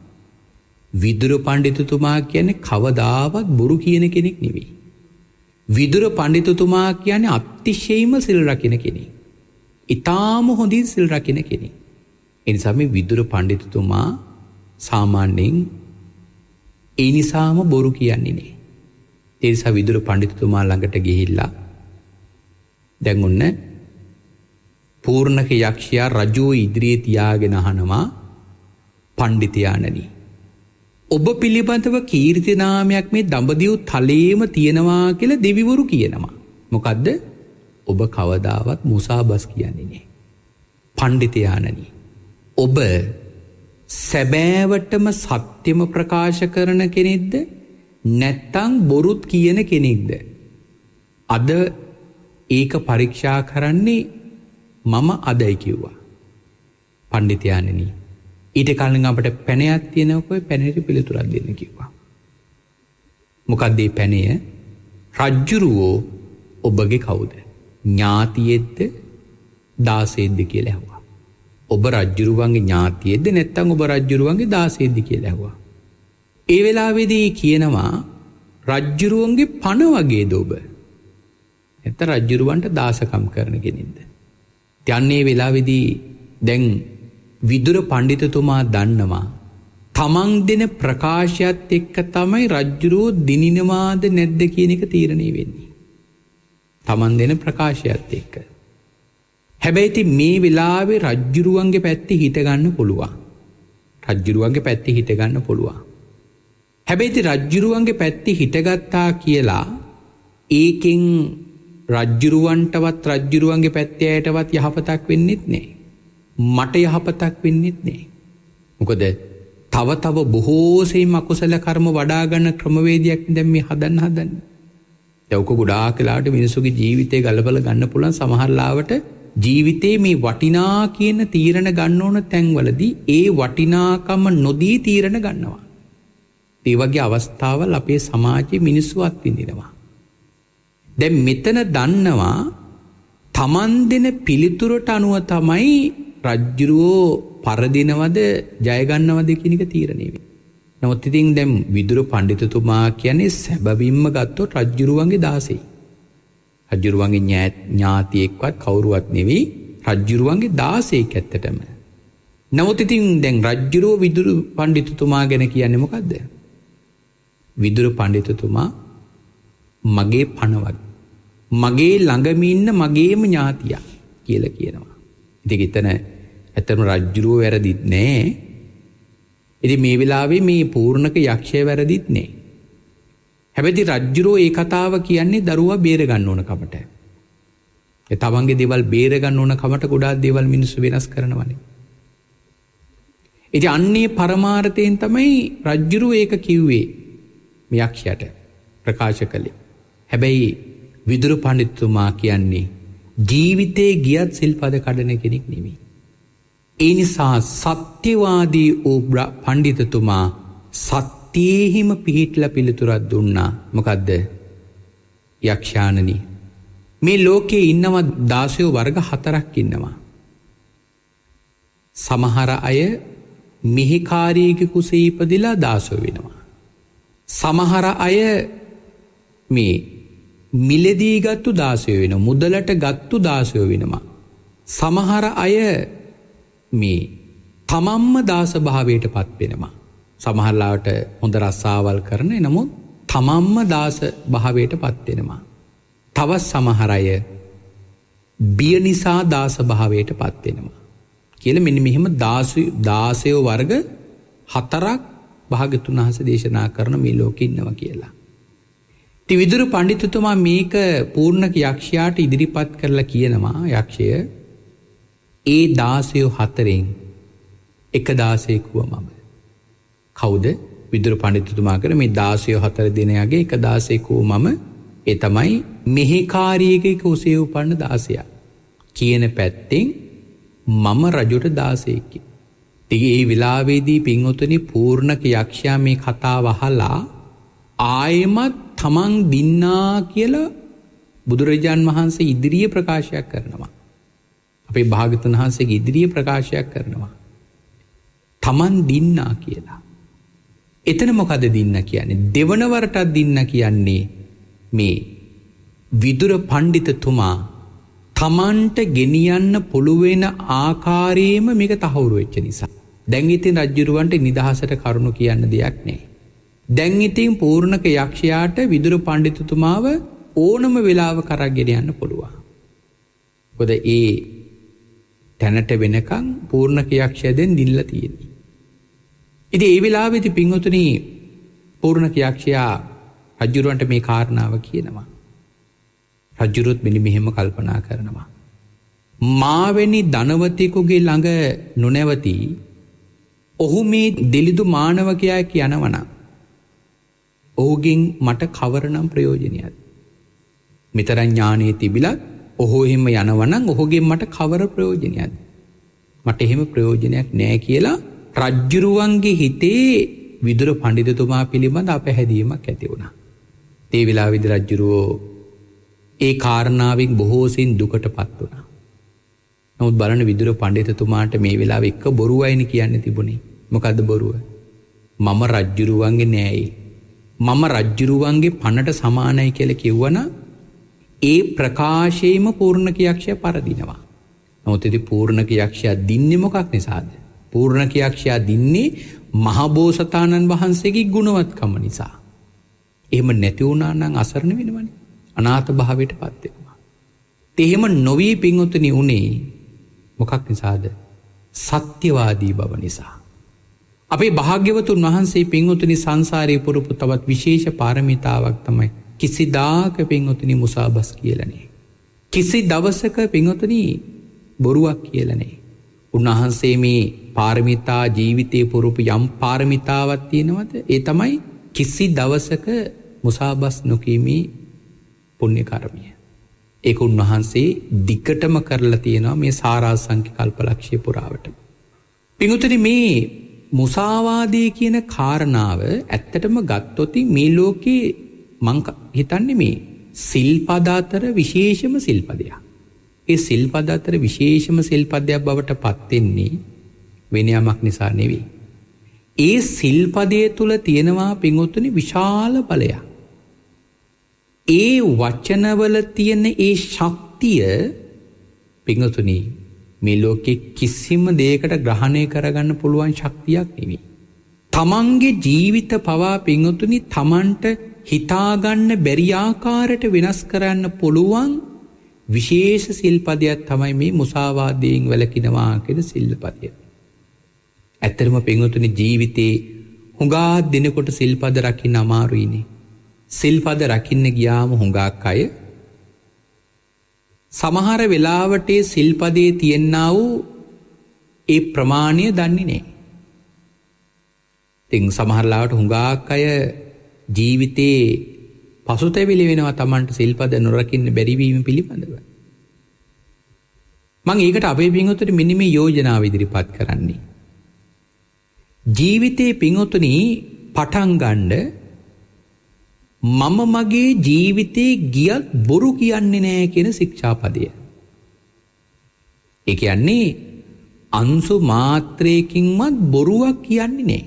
විදුර පණ්ඩිතතුමා කියන්නේ කවදාවත් බොරු කියන කෙනෙක් නෙවෙයි. විදුර පණ්ඩිතතුමා කියන්නේ අතිශයින්ම සිල් රකින්න කෙනෙක්. ඊටාම හොඳින් සිල් රකින්න කෙනෙක්. ඒ නිසා මේ විදුර පණ්ඩිතතුමා සාමාන්‍යයෙන් ඒ නිසාම බොරු කියන්නේ නෑ. ඒ නිසා විදුර පණ්ඩිතතුමා ළඟට ගිහිල්ලා දැන් ඔන්න පූර්ණක යක්ෂයා රජු ඉදිරියේ තියාගෙන අහනවා පණ්ඩිතයාණනි ඔබ පිළිබඳව කීර්ති නාමයක් මේ දඹදිව් තලයේම තියෙනවා කියලා දෙවිවරු කියනවා. මොකද්ද? ඔබ කවදාවත් මුසාබස් කියන්නේ නෑ. පණ්ඩිතයාණනි ඔබ සැබෑවටම සත්‍යම ප්‍රකාශ කරන කෙනෙක්ද නැත්තම් බොරුත් කියන කෙනෙක්ද? අද ඒක පරීක්ෂා කරන්නේ මම අදයි කිව්වා. පණ්ඩිතයාණනි ඊට කලින් අපිට පැනයක් තියෙනකො පැනෙට පිළිතුරක් දෙන්න කිව්වා. මොකක්ද මේ පැනය? රජ්ජුරුවෝ ඔබගේ කවුද? ඥාතියෙක්ද දාසයෙක්ද කියලා ඇහුවා. ඔබ රජ්ජුරුවන්ගේ ඥාතියෙක්ද නැත්නම් ඔබ රජ්ජුරුවන්ගේ දාසයෙක්ද කියලා ඇහුවා. ඒ වෙලාවේදී කියනවා රජ්ජුරුවන්ගේ පණ වගේද ඔබ? නැත්නම් රජ්ජුරුවන්ට දාසකම් කරන කෙනෙක්ද? යන්නේ වෙලාවේදී දැන් විදුර පණ්ඩිතතුමා දන්නවා තමන් දෙන ප්‍රකාශයත් එක්ක තමයි රජ්ජුරුවෝ දිනිනවාද නැද්ද කියන එක තීරණය වෙන්නේ. තමන් දෙන ප්‍රකාශයත් එක්ක. හැබැයි ඉතින් මේ වෙලාවේ රජ්ජුරුවන්ගේ පැත්තේ හිට ගන්න පුළුවන්. රජ්ජුරුවන්ගේ පැත්තේ හිට ගන්න පුළුවන්. හැබැයි ඉතින් රජ්ජුරුවන්ගේ පැත්තේ හිටගත්තා කියලා ඒකෙන් රජ්ජුරුවන්ටවත් රජ්ජුරුවන්ගේ පැත්තේ අයටවත් යහපතක් වෙන්නෙත් නෑ. මට යහපතක් වෙන්නෙත් නෑ. මොකද තව තව බොහෝ සෙයින් අකුසල කර්ම වඩා ගන්න ක්‍රමවේදයක් දැන් මේ හදන්න හදන්නේ. ඒක ගොඩාක් වෙලාවට මිනිසුගේ ජීවිතේ ගලපලා ගන්න පුළුවන්. සමහර ලාවට ජීවිතේ මේ වටිනා කියන තීරණ ගන්න ඕන තැන්වලදී ඒ වටිනාකම නොදී තීරණ ගන්නවා. ඒ වගේ අවස්ථාවල් අපේ සමාජයේ මිනිස්සු අත්විඳිනවා. දැන් මෙතන දන්නවා තමන් දෙන පිළිතුරට අනුව තමයි රජ්ජුරුවෝ පරදිනවද ජය ගන්නවද කියන එක තීරණය වෙන්නේ. නමුත් ඉතින් දැන් විදුර පණ්ඩිතතුමා කියන්නේ සැබවින්ම ගත්තොත් රජ්ජුරුවන්ගේ දාසෙයි. රජ්ජුරුවන්ගේ ඥාතියෙක්වත් කවුරුවත් නෙවෙයි රජ්ජුරුවන්ගේ දාසෙක් ඇත්තටම. නමුත් ඉතින් දැන් රජ්ජුරුවෝ විදුර පණ්ඩිතතුමා ගැන කියන්නේ මොකද්ද? විදුර පණ්ඩිතතුමා මගේ පණවත් මගේ ළඟම ඉන්න මගේම ඥාතියා කියලා කියනවා. ඉතින් එතන ඇත්තම රජ්ජුරුව වැරදිත් නෑ. ඉතින් මේ වෙලාවේ මේ පූර්ණක යක්ෂය වැරදිත් නෑ. හැබැයි රජ්ජුරුව ඒ කතාව කියන්නේ දරුවා බේර ගන්න ඕන කමට. ඒ තමන්ගේ දේවල් බේර ගන්න ඕන කමට ගොඩාක් දේවල් මිනිස්සු වෙනස් කරනවානේ. ඉතින් අන්නේ පරමාර්ථයෙන් තමයි රජ්ජුරුව ඒක කිව්වේ මේ යක්ෂයට ප්‍රකාශ කළේ. හැබැයි විදුර පණ්ඩිතතුමා කියන්නේ ජීවිතේ ගියත් සිල්පද කඩන කෙනෙක් නෙමෙයි. ඒ නිසා සත්‍යවාදී වූ පණ්ඩිතතුමා සත්‍යයෙහිම පිහිටලා පිළිතුරක් දුන්නා. මොකද්ද? යක්ෂාණනි මේ ලෝකේ ඉන්නවා දාසයෝ වර්ග හතරක් ඉන්නවා. සමහර අය මිහිකාරියගේ කුසේ ඉපදිලා දාසයෝ වෙනවා. සමහර අය මේ මිලදී ගත්තු දාසයෝ වෙනවා. මුදලට ගත්තු දාසයෝ වෙනවා. සමහර අය මේ තමන්ම දාස භාවයට පත් වෙනවා. සමහර ලාවට හොඳ රස්සාවල් කරන නමුත් තමන්ම දාස භාවයට පත් වෙනවා. තවත් සමහර අය බිය නිසා දාස භාවයට පත් වෙනවා. කියලා මෙන්න මෙහෙම දාසය වර්ග හතරක් භාග්‍යවතුන් වහන්සේ දේශනා කරන මේ ලෝකේ ඉන්නවා කියලා. ඉතින් විදුර පඬිතුතුමා මේක පූර්ණක යක්ෂයාට ඉදිරිපත් කරලා කියනවා යක්ෂය ඒ දාසය හතරෙන් එක දාසයෙක් වුව මම. කවුද? විදුර පඬිතුතුමා කර මේ දාසය හතර දෙනාගේ එක දාසයෙක් වූ මම. ඒ තමයි මෙහෙකාරියක කුසේ උපන්න දාසයා. කියන පැත්තෙන් මම රජුට දාසයෙක්. ඉතින් ඒ වෙලාවේදී පින්වතුනි පූර්ණක යක්ෂයා මේ කතාව අහලා ආයෙමත් තමන් දින්නා කියලා බුදුරජාන් වහන්සේ ඉදිරියේ ප්‍රකාශයක් කරනවා. අපේ භාග්‍යවතුන් වහන්සේගේ ඉදිරියේ ප්‍රකාශයක් කරනවා. තමන් දින්නා කියලා. එතන මොකද දින්න කියන්නේ? දෙවන වරටත් දින්න කියන්නේ මේ විදුර පඬිතුමා තමන්ට ගෙනියන්න පුළුවෙන ආකාරයේම මේක තහවුරු වෙච්ච නිසා. දැන් ඉතින් රජුරවන්ට නිදහසට කරුණු කියන්න දෙයක් නැහැ. දැන් ඉතින් පූර්ණක යක්ෂයාට විදුර පඬිතුමාව ඕනම වෙලාවක අරගෙන යන්න පුළුවන්. මොකද ඒ තැනට වෙනකන් පූර්ණක යක්ෂයා දැන් දිල්ලා තියෙන්නේ. ඉතින් ඒ වෙලාවේදී පින්වතුනි පූර්ණක යක්ෂයා රජුරවන්ට මේ කාරණාව කියනවා. රජුරුත් මෙන්න මෙහෙම කල්පනා කරනවා. මාවැනි ධනවතෙකුගේ ළඟ නොනැවති ඔහු මේ දෙලිදු මානවකයා කියනවනම් ඔහුගෙන් මට කවරනම් ප්‍රයෝජනයක්ද? මෙතරම් ඥානෙ තිබිලත් ඔහු එහෙම යනවනම් ඔහුගෙන් මට කවර ප්‍රයෝජනයක්ද? මට එහෙම ප්‍රයෝජනයක් නැහැ කියලා රජ්ජුරුවන්ගේ හිතේ විදුර පඬිතුමා පිළිබඳ අපහැදීමක් ඇති වුණා. ඒ වෙලාවේදී රජ්ජුරුවෝ ඒ කාරණාවෙන් බොහෝසින් දුකට පත් වුණා. නමුත් බලන්න විදුර පඬිතුමාට මේ වෙලාව එක්ක බොරුවයිනේ කියන්න තිබුණේ. මොකද්ද බොරුව? මම රජ්ජුරුවන්ගේ නෑයි. මම රජ්ජුරුවන්ගේ පනට සමානයි කියලා කිව්වනම් ඒ ප්‍රකාශයේම පූර්ණක යක්ෂයා පරදිනවා. නමුත් ඉතින් පූර්ණක යක්ෂයා දින්නේ මොකක් නිසාද? පූර්ණක යක්ෂයා දින්නේ මහබෝසතාණන් වහන්සේගේ ගුණවත්කම නිසා. එහෙම නැති වුණා නම් අසරණ වෙනවනේ. අනාථ භාවයට පත් වෙනවා. එහෙම නොවී පින්වතුනි උනේ මොකක් නිසාද? සත්‍යවාදී බව නිසා. අපේ භාග්‍යවතුන් වහන්සේ පින්වතුනි සංසාරේ පුරුපු තවත් විශේෂ පාරමිතාවක් තමයි කිසිදාක පින්වතුනි මුසාබස් කියලා නෑ. කිසි දවසක පින්වතුනි බොරුවක් කියලා නෑ. උන්වහන්සේ මේ පාරමිතා ජීවිතේ පුරුපු යම් පාරමිතාවක් තියෙනවද? ඒ තමයි කිසි දවසක මුසාබස් නොකීමේ පුණ්‍ය කර්මය. ඒක උන්වහන්සේ දිගටම කරලා තියෙනවා මේ සාරාංශික කල්පලක්ෂය පුරාවට. පින්වතුනි මේ මුසාවාදී කියන කාරණාව ඇත්තටම ගත්තොත් මේ ලෝකේ මං හිතන්නේ මේ සිල්පද අතර විශේෂම සිල්පදයක්. ඒ සිල්පද අතර විශේෂම සිල්පදයක් බවට පත් වෙන්නේ වෙන යමක් නිසා නෙවෙයි. ඒ සිල්පදයේ තුල තියෙනවා පින්වතුනි විශාල බලයක්. ඒ වචනවල තියෙන ඒ ශක්තිය පින්වතුනි මේ ලෝකේ කිසිම දෙයකට ග්‍රහණය කරගන්න පුළුවන් ශක්තියක් නෙවෙයි. තමන්ගේ ජීවිත පවා පින්වතුනි තමන්ට හිතාගන්න බැරි ආකාරයට වෙනස් කරන්න පුළුවන් විශේෂ සිල්පදයක් තමයි මේ මුසාවාදයෙන් වැළකිනවා කියන සිල්පදය. ඇත්තටම පින්වතුනි ජීවිතේ හුඟා දිනකොට සිල්පද රකින්න අමාරුයිනේ. සිල්පද රකින්න ගියාම හුඟක් අය සමහර වෙලාවට සිල්පදේ තියෙනා වූ ඒ ප්‍රමාණය දන්නේ නැහැ. ඉතින් සමහර ලාවට හුඟක් අය ජීවිතේ පසුතැවිලි වෙනවා Tamanට සිල්පද නොරකින්න බැරි වීම පිළිබඳව. මම ඒකට අපේ පින්වතුනි මෙන්න මේ යෝජනාව ඉදිරිපත් කරන්නේ. ජීවිතේ පින්වතුනි පටන් ගන්න මම මගේ ජීවිතේ ගියත් බොරු කියන්නේ නැහැ කියන ශික්ෂාපදය. ඒ කියන්නේ අංශු මාත්‍රයකින්වත් බොරුවක් කියන්නේ නැහැ.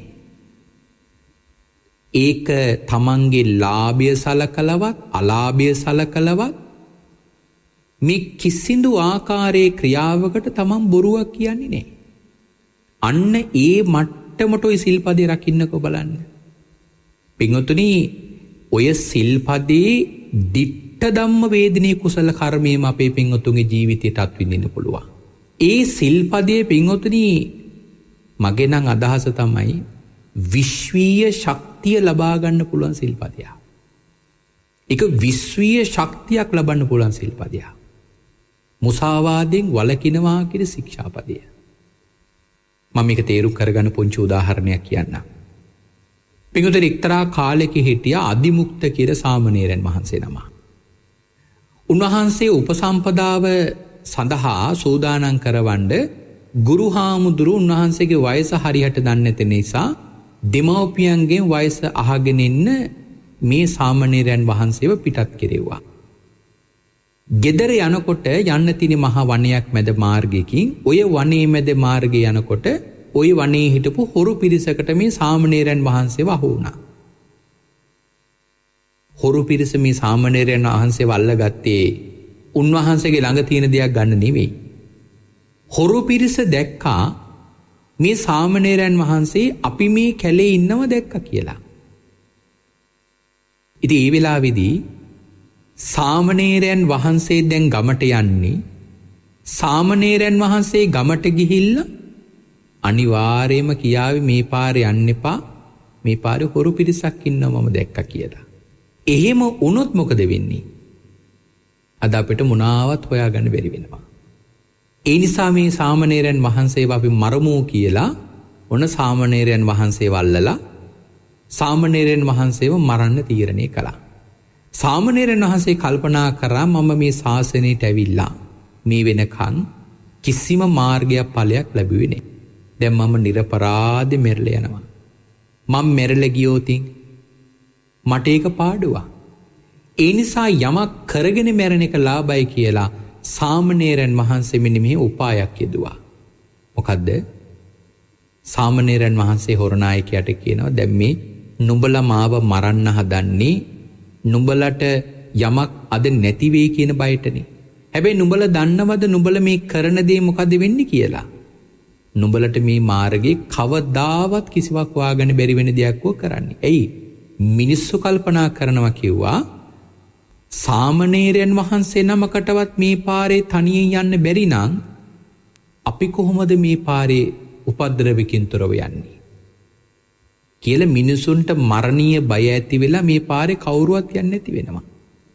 ඒක තමන්ගේ ලාභය සලකලවත් අලාභය සලකලවත් මේ කිසිදු ආකාරයේ ක්‍රියාවකට තමන් බොරුවක් කියන්නේ නැහැ. අන්න ඒ මට්ටමට ඔය සිල්පදේ රකින්නකෝ බලන්න. පින්වතුනි ඔය සිල්පදේ දිට්ඨ දිට්ඨ ධම්ම වේදිනේ කුසල කර්මයේම අපේ පින්වතුන්ගේ ජීවිතයට අත්විඳින්න පුළුවන්. ඒ සිල්පදයේ පින්වතුනි මගේ නම් අදහස තමයි විශ්වීය ශක්තිය ලබා ගන්න පුළුවන් සිල්පදයක්. ඒක විශ්වීය ශක්තියක් ලබන්න පුළුවන් සිල්පදයක්. මුසාවාදයෙන් වළකිනවා කියන ශික්ෂාපදය. මම මේක තේරුම් කරගන්න පුංචි උදාහරණයක් කියන්නම්. පින්වතුනි එක්තරා කාලෙක හිටිය අදිමුක්ත කියලා සාමණේරයන් වහන්සේ නම. උන්වහන්සේ උපසම්පදාව සඳහා සූදානම් කරවන්න ගුරු හාමුදුරු උන්වහන්සේගේ වයස හරියට දන්නේ නැති නිසා දෙමව්පියන්ගෙන් වයස අහගෙන ඉන්න මේ සාමණේරයන් වහන්සේව පිටත් කෙරෙව්වා. ගෙදර යනකොට යන්න තියෙන මහා වනයක් මැද මාර්ගයකින් ඔය වනයේ මැද මාර්ගයේ යනකොට ඔය වනයේ හිටපු හොරු පිරිසකට මේ සාමණේරයන් වහන්සේව අහු වුණා. හොරු පිරිස මේ සාමණේරයන් වහන්සේව අල්ලගත්තේ උන්වහන්සේගේ ළඟ තියෙන දෙයක් ගන්න නෙවෙයි. හොරු පිරිස දැක්කා මේ සාමණේරයන් වහන්සේ අපි මේ කැලේ ඉන්නව දැක්කා කියලා. ඉතින් ඒ වෙලාවේදී සාමණේරයන් වහන්සේ දැන් ගමට යන්නේ සාමණේරයන් වහන්සේ ගමට ගිහිල්ලා අනිවාර්යයෙන්ම කියාවි මේ පාරේ යන්න එපා මේ පාරේ හොරු පිරිසක් ඉන්නවා මම දැක්කා කියලා. එහෙම වුණොත් මොකද වෙන්නේ? අද අපිට මොනාවත් හොයාගන්න බැරි වෙනවා. ඒ නිසා මේ සාමණේරයන් වහන්සේව අපි මරමු කියලා ඔන සාමණේරයන් වහන්සේව අල්ලලා සාමණේරයන් වහන්සේව මරන්න තීරණය කළා. සාමණේරයන් වහන්සේ කල්පනා කරා මම මේ ශාසනයට ඇවිල්ලා මේ වෙනකන් කිසිම මාර්ගයක් ඵලයක් ලැබුවේ නැහැ. දැන් මම නිර්පරාදේ මෙරළ යනවා. මම මෙරළ ගියොතින් මට ඒක පාඩුවක්. ඒ නිසා යමක් කරගෙන මැරෙන එක ලාභයි කියලා සාමණේරයන් වහන්සේ මෙන්න මේ උපායක් යෙදුවා. මොකද්ද? සාමණේරයන් වහන්සේ හොරනායකයාට කියනවා දැන් මේ නුඹලා මාව මරන්න හදන්නේ නුඹලට යමක් අද නැති වෙයි කියන බයටනේ. හැබැයි නුඹලා දන්නවද නුඹලා මේ කරන දේ මොකද වෙන්නේ කියලා? නුඹලට මේ මාර්ගයේ කවදාවත් කිසිවක් වාගන්න බැරි වෙන දෙයක් කරන්නේ. ඇයි? මිනිස්සු කල්පනා කරනවා කිව්වා සාමණේරයන් වහන්සේ නමකටවත් මේ පාරේ තනියෙන් යන්න බැරි නම් අපි කොහොමද මේ පාරේ උපද්‍රවකින් තොරව යන්නේ කියලා මිනිසුන්ට මරණීය බය ඇති වෙලා මේ පාරේ කවුරුවත් යන්නේ නැති වෙනවා.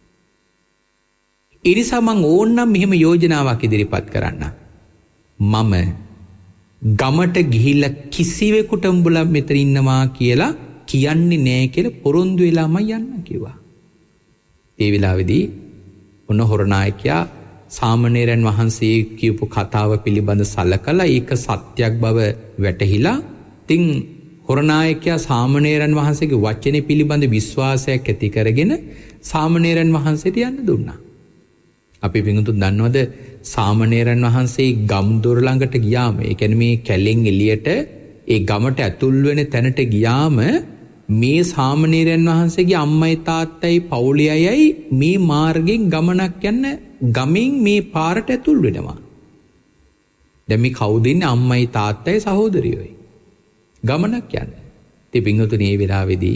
ඒ නිසා මම ඕන්නම් මෙහෙම යෝජනාවක් ඉදිරිපත් කරන්න. මම ගමට ගිහිල්ලා කිසිවෙකුට උඹලා මෙතන ඉන්නවා කියලා කියන්නේ නෑ කියලා පොරොන්දු වෙලාම යන්න කිව්වා. ඒ වෙලාවේදී ඔන්න හොරනායකයා සාමණේරයන් වහන්සේ කියපු කතාව පිළිබඳ සලකලා ඒක සත්‍යක් බව වැටහිලා තින් හොරනායකයා සාමණේරයන් වහන්සේගේ වචනේ පිළිබඳ විශ්වාසයක් ඇති කරගෙන සාමණේරයන් වහන්සේට යන්න දුන්නා. අපි පිටුතුන් දන්නවද සාමණේරයන් වහන්සේ ගම් දොර ළඟට ගියාම ඒ කියන්නේ මේ කැලෙන් එළියට ඒ ගමට ඇතුල් වෙන තැනට ගියාම මේ සාමණේරයන් වහන්සේගේ අම්මයි තාත්තයි පවුලේ අයයි මේ මාර්ගෙන් ගමනක් යන ගමින් මේ පාරට ඇතුල් වෙනවා. දැන් මේ කවුද ඉන්නේ? අම්මයි තාත්තයි සහෝදරියෝයි. ගමනක් යන්නේ. ඉතින් පින්වතුනි මේ වෙලාවේදී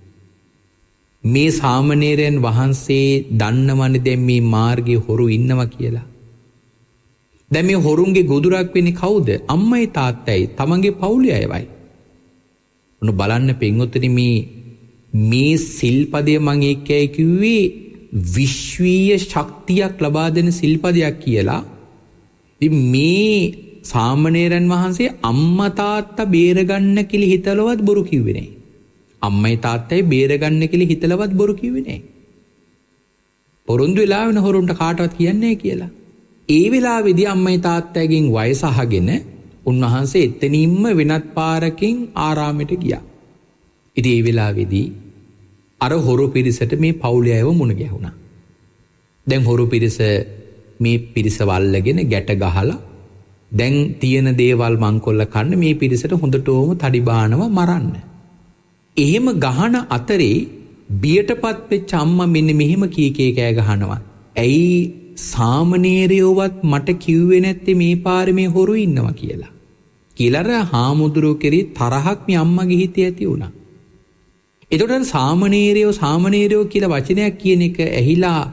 මේ සාමණේරයන් වහන්සේ දන්නවනේ දැන් මේ මාර්ගයේ හොරු ඉන්නවා කියලා. දැන් මේ හොරුන්ගේ ගොදුරක් වෙන්නේ කවුද? අම්මයි තාත්තයි තමන්ගේ පවුලේ අයවයි. ඔන්න බලන්න පින්වතුනි මේ මේ සිල්පදය මම ඒකයි කිව්වේ විශ්වීය ශක්තියක් ලබා දෙන සිල්පදයක් කියලා. ඉතින් මේ සාමණේරයන් වහන්සේ අම්මා තාත්තා බේරගන්න කියලා හිතලවත් බොරු කිව්වේ නෑ. අම්මයි තාත්තයි බේරගන්න කියලා හිතලවත් බොරු කිව්වේ නෑ. පොරොන්දු වෙලා වෙන හොරුන්ට කාටවත් කියන්නේ කියලා. ඒ වෙලාවේදී අම්මයි තාත්තගෙන් වයස අහගෙන උන්වහන්සේ එතනින්ම වෙනත් පාරකින් ආරාමයට ගියා. ඉතින් ඒ වෙලාවේදී අර හොරු පිරිසට මේ පවුලේ අයව මුණ ගැහුණා. දැන් හොරු පිරිස මේ පිරිස වල්ලගෙන ගැට ගහලා දැන් තියෙන දේවල් මංකොල්ල කන්න මේ පිරිසට හොඳටම තඩි බානවා මරන්න. එහෙම ගහන අතරේ බියටපත් වෙච්ච අම්මා මෙන්න මෙහෙම කී කී කෑ ගහනවා. ඇයි සාමණේරයෝවත් මට කිව්වේ නැත්තේ මේ පාරේ මේ හොරු ඉන්නවා කියලා. කියලා හාමුදුරුවෝ කෙරේ තරහක් මේ අම්මගේ හිතේ ඇති වුණා. එතකොට සාමණේරයෝ සාමණේරයෝ කියලා වචනයක් කියන එක ඇහිලා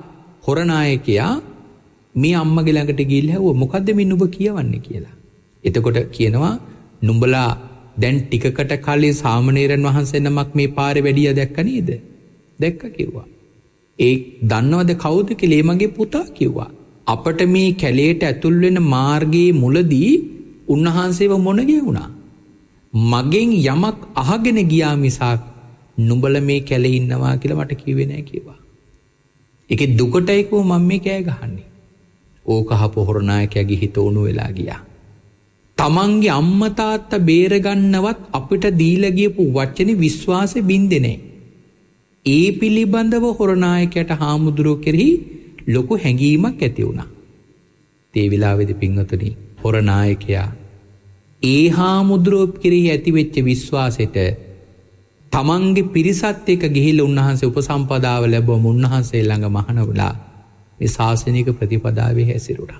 හොරනායකයා මේ අම්මගේ ළඟට ගිහිල්ලා ඇහුවා මොකද්ද මේ නුඹ කියවන්නේ කියලා. එතකොට කියනවා නුඹලා දැන් ටිකකට කලින් සාමණේරයන් වහන්සේ නමක් මේ පාරේ වැඩියා දැක්ක නේද? දැක්ක කිව්වා. ඒ දන්නවද කවුද කියලා? ඒ මගේ පුතා කිව්වා. අපට මේ කැලේට ඇතුල් වෙන මාර්ගයේ මුලදී උන්වහන්සේව මොන ගෙවුණා? මගෙන් යමක් අහගෙන ගියා මිසක් නුඹලා මේ කැලේ ඉන්නවා කියලා මට කිව්වේ නැහැ කිව්වා. ඒකේ දුකටයි කෝ මම මේ කෑ ගහන්නේ. ඕක අහපු හොරනායකයාගේ හිත උණු වෙලා ගියා. තමන්ගේ අම්මා තාත්තා බේරගන්නවත් අපිට දීලා ගියපු වචනේ විශ්වාසෙ බින්දේ නැහැ. ඒ පිළිබඳව හොරනායකයට හාමුදුරුවෝ කෙරෙහි ලොකු හැඟීමක් ඇති වුණා. ඒ වෙලාවේදී පින්වතුනි හොරනායකයා ඒ හාමුදුරුවෝ කෙරෙහි ඇති වෙච්ච විශ්වාසෙට තමන්ගේ පිරිසත් එක්ක ගිහිල්ලා උන්වහන්සේ උපසම්පදාව ලැබුවම උන්වහන්සේ ළඟ මහානවලා මේ ශාසනික ප්‍රතිපදාවේ හැසිරුණා.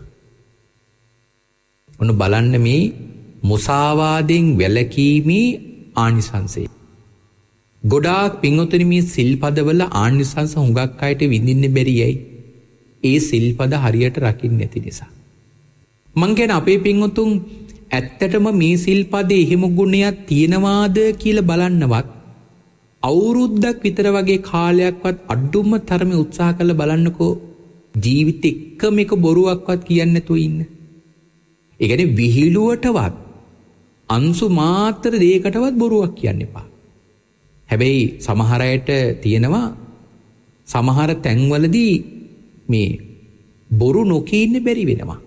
ඔන්න බලන්න මේ මුසාවාදෙන් වැළකීමේ ආනිසංසය. ගොඩාක් පින්වතුනි මේ සිල්පදවල ආනිසංස හුඟක් අයට විඳින්න බැරියයි. ඒ සිල්පද හරියට රකින්න නැති නිසා. මං කියන අපේ පින්වතුන් ඇත්තටම මේ සිල්පදේ එහෙම ගුණයක් තියෙනවාද කියලා බලන්නවත් අවුරුද්දක් විතර වගේ කාලයක්වත් අඩුම තරමේ උත්සාහ කරලා බලන්නකෝ ජීවිතේ එකම එක බොරුවක්වත් කියන්නේ නැතුව ඉන්න. ඒ කියන්නේ විහිළුවටවත් අංශු මාත්‍ර දෙයකටවත් බොරුවක් කියන්න එපා. හැබැයි සමහර අයට තියෙනවා සමහර තැන්වලදී මේ බොරු නොකී ඉන්න බැරි වෙනවා.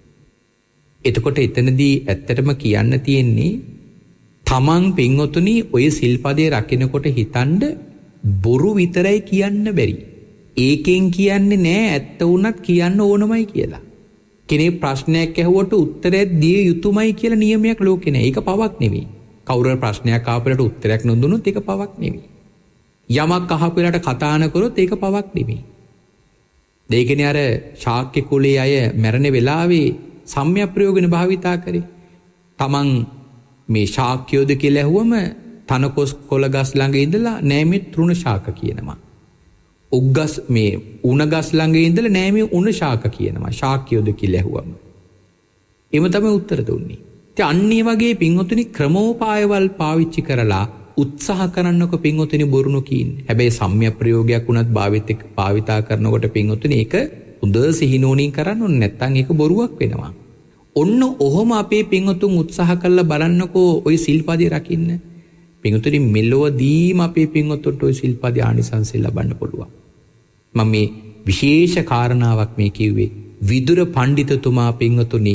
එතකොට එතනදී ඇත්තටම කියන්න තියෙන්නේ තමන් පින්වතුනි ඔය සිල්පදේ රකින්නකොට හිතන්න බොරු විතරයි කියන්න බැරි. ඒකෙන් කියන්නේ නෑ ඇත්ත වුණත් කියන්න ඕනමයි කියලා. කෙනෙක් ප්‍රශ්නයක් ඇහුවට උත්තරයක් දිය යුතුමයි කියලා නියමයක් ලෝකේ නෑ. ඒක පවක් නෙවෙයි. කවුරු ප්‍රශ්නයක් ආපලට උත්තරයක් නොදුන්නොත් ඒක පවක් නෙවෙයි. යමක් අහපු වෙලාවට කතා නොකරොත් ඒක පවක් නෙවෙයි. දෙකනේ අර ශාක්‍ය කුලයේ අය මැරෙන වෙලාවේ සම්‍යක් ප්‍රයෝගන භාවිතා කරේ. තමන් මේ ශාක්‍යයෝද කියලා ඇහුවම තනකොස් කොළගස් ළඟ ඉඳලා නෑ මේ තෘණ ශාක කියනවා. උග්ගස් මේ උණගස් ළඟ ඉඳලා නෑ මේ උණ ශාක කියනවා. ශාක්‍යයෝද කියලා ඇහුවම. එම තමයි උත්තර දුන්නේ. ඉතින් අන්න ඒ වගේ පින්වතුනි ක්‍රමෝපායවල් පාවිච්චි කරලා උත්සාහ කරන්නකො පින්වතුනි බොරු නොකියන්නේ. හැබැයි සම්‍යක් ප්‍රයෝගයක් උනත් භාවිත භාවිතා කරනකොට පින්වතුනි ඒක හොඳ සිහිනෝනින් කරන්න ඕනේ. නැත්නම් ඒක බොරුවක් වෙනවා. ඔන්න ඔහොම අපේ පින්වතුන් උත්සාහ කරලා බලන්නකෝ ওই සිල්පදේ රකින්න. පින්වතුනි මෙලොවදීම අපේ පින්වතුන්ට ওই සිල්පදේ ආනිසංසය ලබන්න පුළුවන්. මම මේ විශේෂ කාරණාවක් මේ කිව්වේ විදුර පඬිතුමා පින්වතුනි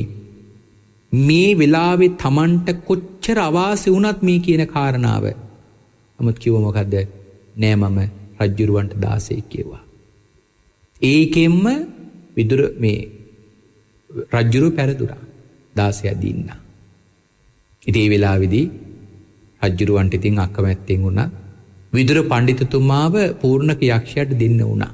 මේ වෙලාවේ Tamanට කොච්චර අවාසි වුණත් මේ කියන කාරණාව නමුත් කිව්ව මොකද්ද? නෑ මම රජුරවන්ට දාසෙක් කිව්වා. ඒකෙන්ම විදුර මේ රජුරු පෙරදුරා දාසයා දින්නා. ඉතින් ඒ වෙලාවේදී රජුරවන්ට ඉතින් අකමැත්තෙන් වුණා විදුර පඬිතුමාව පූර්ණක යක්ෂයාට දෙන්න වුණා.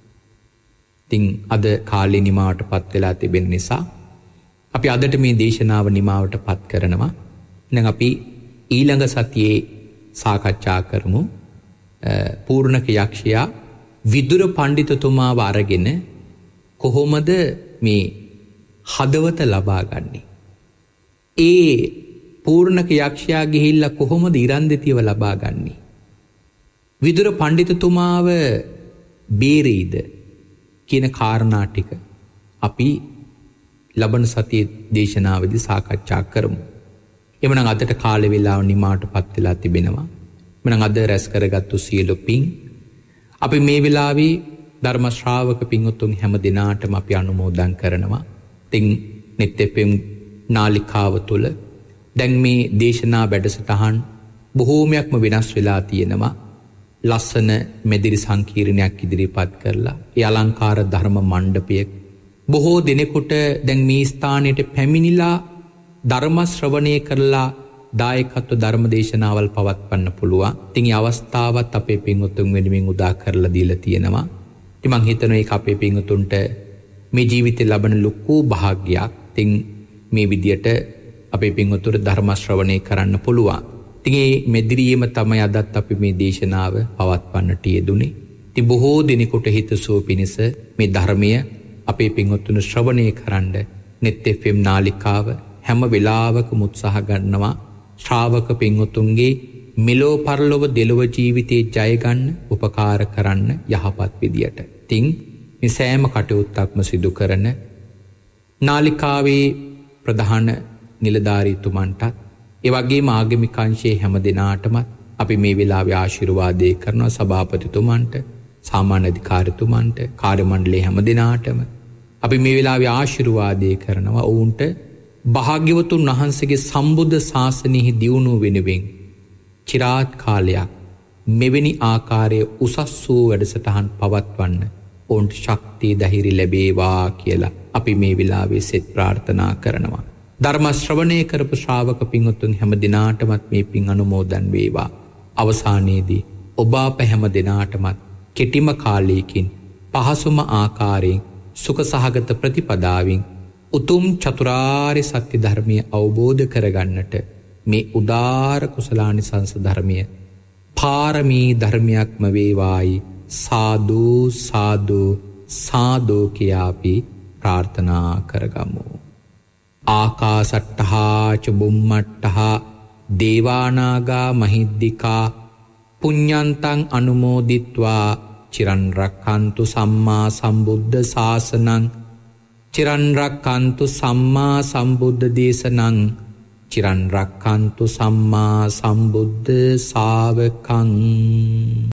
ඉතින් අද කාලේ නිමාවටපත් වෙලා තිබෙන නිසා අපි අදට මේ දේශනාව නිමාවටපත් කරනවා. දැන් අපි ඊළඟ සතියේ සාකච්ඡා කරමු පූර්ණක යක්ෂයා විදුර පඬිතුමාව අරගෙන කොහොමද මේ හදවත ලබා ගන්නේ? ඒ පූර්ණක යක්ෂයා ගිහිල්ලා කොහොමද ඉරන්දිතියව ලබා ගන්නේ? විදුර පඬිතුමාව බේරෙයිද කියන කාරණා ටික අපි ලබන සතියේ දේශනාවේදී සාකච්ඡා කරමු. එමනම් අදට කාල වේලාව නිමාවටපත් වෙලා තිබෙනවා. එමනම් අද රැස් කරගත්තු සියලු පින් අපි මේ වෙලාවේ ධර්ම ශ්‍රාවක පින්වතුන් හැම දිනාටම අපි අනුමෝදන් කරනවා. ඉතින් නිත්‍යපෙම් නාලිකාව තුළ දැන් මේ දේශනා වැඩසටහන් බොහෝමයක්ම වෙනස් වෙලා තියෙනවා. ලස්සන මෙදිරි සංකීර්ණයක් ඉදිරිපත් කරලා ඒ අලංකාර ධර්ම මණ්ඩපය බොහෝ දිනෙකට දැන් මේ ස්ථානයට පැමිණිලා ධර්ම ශ්‍රවණය කරලා දායකත්ව ධර්ම දේශනාවල් පවත්වන්න පුළුවන්. ඉතින් මේ අවස්ථාවත් අපේ පින්වතුන් වෙනුවෙන් උදා කරලා දීලා තියෙනවා. ඉතින් මම හිතනවා ඒක අපේ පින්වතුන්ට මේ ජීවිතේ ලබන ලොකු භාග්යක්. ඉතින් මේ විදියට අපේ පින්වතුන්ට ධර්ම ශ්‍රවණය කරන්න පුළුවන්. ඉතින් මේ මෙදිරියේම තමයි අදත් අපි මේ දේශනාව පවත්වන්නට යෙදුනේ. ති බොහෝ දෙනෙකුට හිතසුව පිණිස මේ ධර්මය අපේ පින්වත්තුන් ශ්‍රවණය කරන්න නෙත් එෆ් එම් නාලිකාව හැම වෙලාවකම උත්සාහ ගන්නවා ශ්‍රාවක පින්වත්තුන්ගේ මෙලෝ පරලොව දෙලොව ජීවිතේ ජය ගන්න උපකාර කරන්න යහපත් විදියට. තින් මේ සෑම කටයුත්තක්ම සිදු කරන නාලිකාවේ ප්‍රධාන නිලධාරීතුමන්ටත් ඒ වගේම ආගමික අංශයේ හැම දෙනාටමත් අපි මේ වෙලාවේ ආශිර්වාදේ කරනවා සභාපතිතුමන්ට සාමාන්‍ය අධිකාරිතුමන්ට කාර්ය මණ්ඩලයේ හැම දෙනාටම අපි මේ වෙලාවේ ආශිර්වාදේ කරනවා ඔවුන්ට භාග්‍යවතුන් වහන්සේගේ සම්බුද්ධ ශාසනයෙහි දියුණුව වෙනුවෙන් චිරාත් කාලයක් මෙවැනි ආකාරයේ උසස් වූ වැඩසටහන් පවත්වන්න ඔවුන්ට ශක්තිය ධෛර්ය ලැබේවා කියලා අපි මේ වෙලාවේ සෙත් ප්‍රාර්ථනා කරනවා. ධර්ම ශ්‍රවණය කරපු ශ්‍රාවක පින්වත්තුන් හැම දිනාටමත් මේ පින් අනුමෝදන් වේවා. අවසානයේදී ඔබ අප හැම දිනාටමත් කෙටිම කාලයකින් පහසුම ආකාරයෙන් සුඛ සහගත ප්‍රතිපදාවෙන් උතුම් චතුරාර්ය සත්‍ය ධර්මය අවබෝධ කරගන්නට මේ උදාර කුසලානිසංස ධර්මය පාරමී ධර්මයක්ම වේවායි සාදු සාදු සාදු කියා අපි ප්‍රාර්ථනා කරගමු. ආකාසට්ටහා ච බුම්මට්ටහා දේවානාගා මහිද්దికා පුඤ්ඤන්තං අනුමෝදිත්වා චිරන් රක්ඛන්තු සම්මා සම්බුද්ධ ශාසනං චිරන් රක්ඛන්තු සම්මා සම්බුද්ධ දේශනං චිරන් රක්ඛන්තු සම්මා සම්බුද්ධ ශාවකං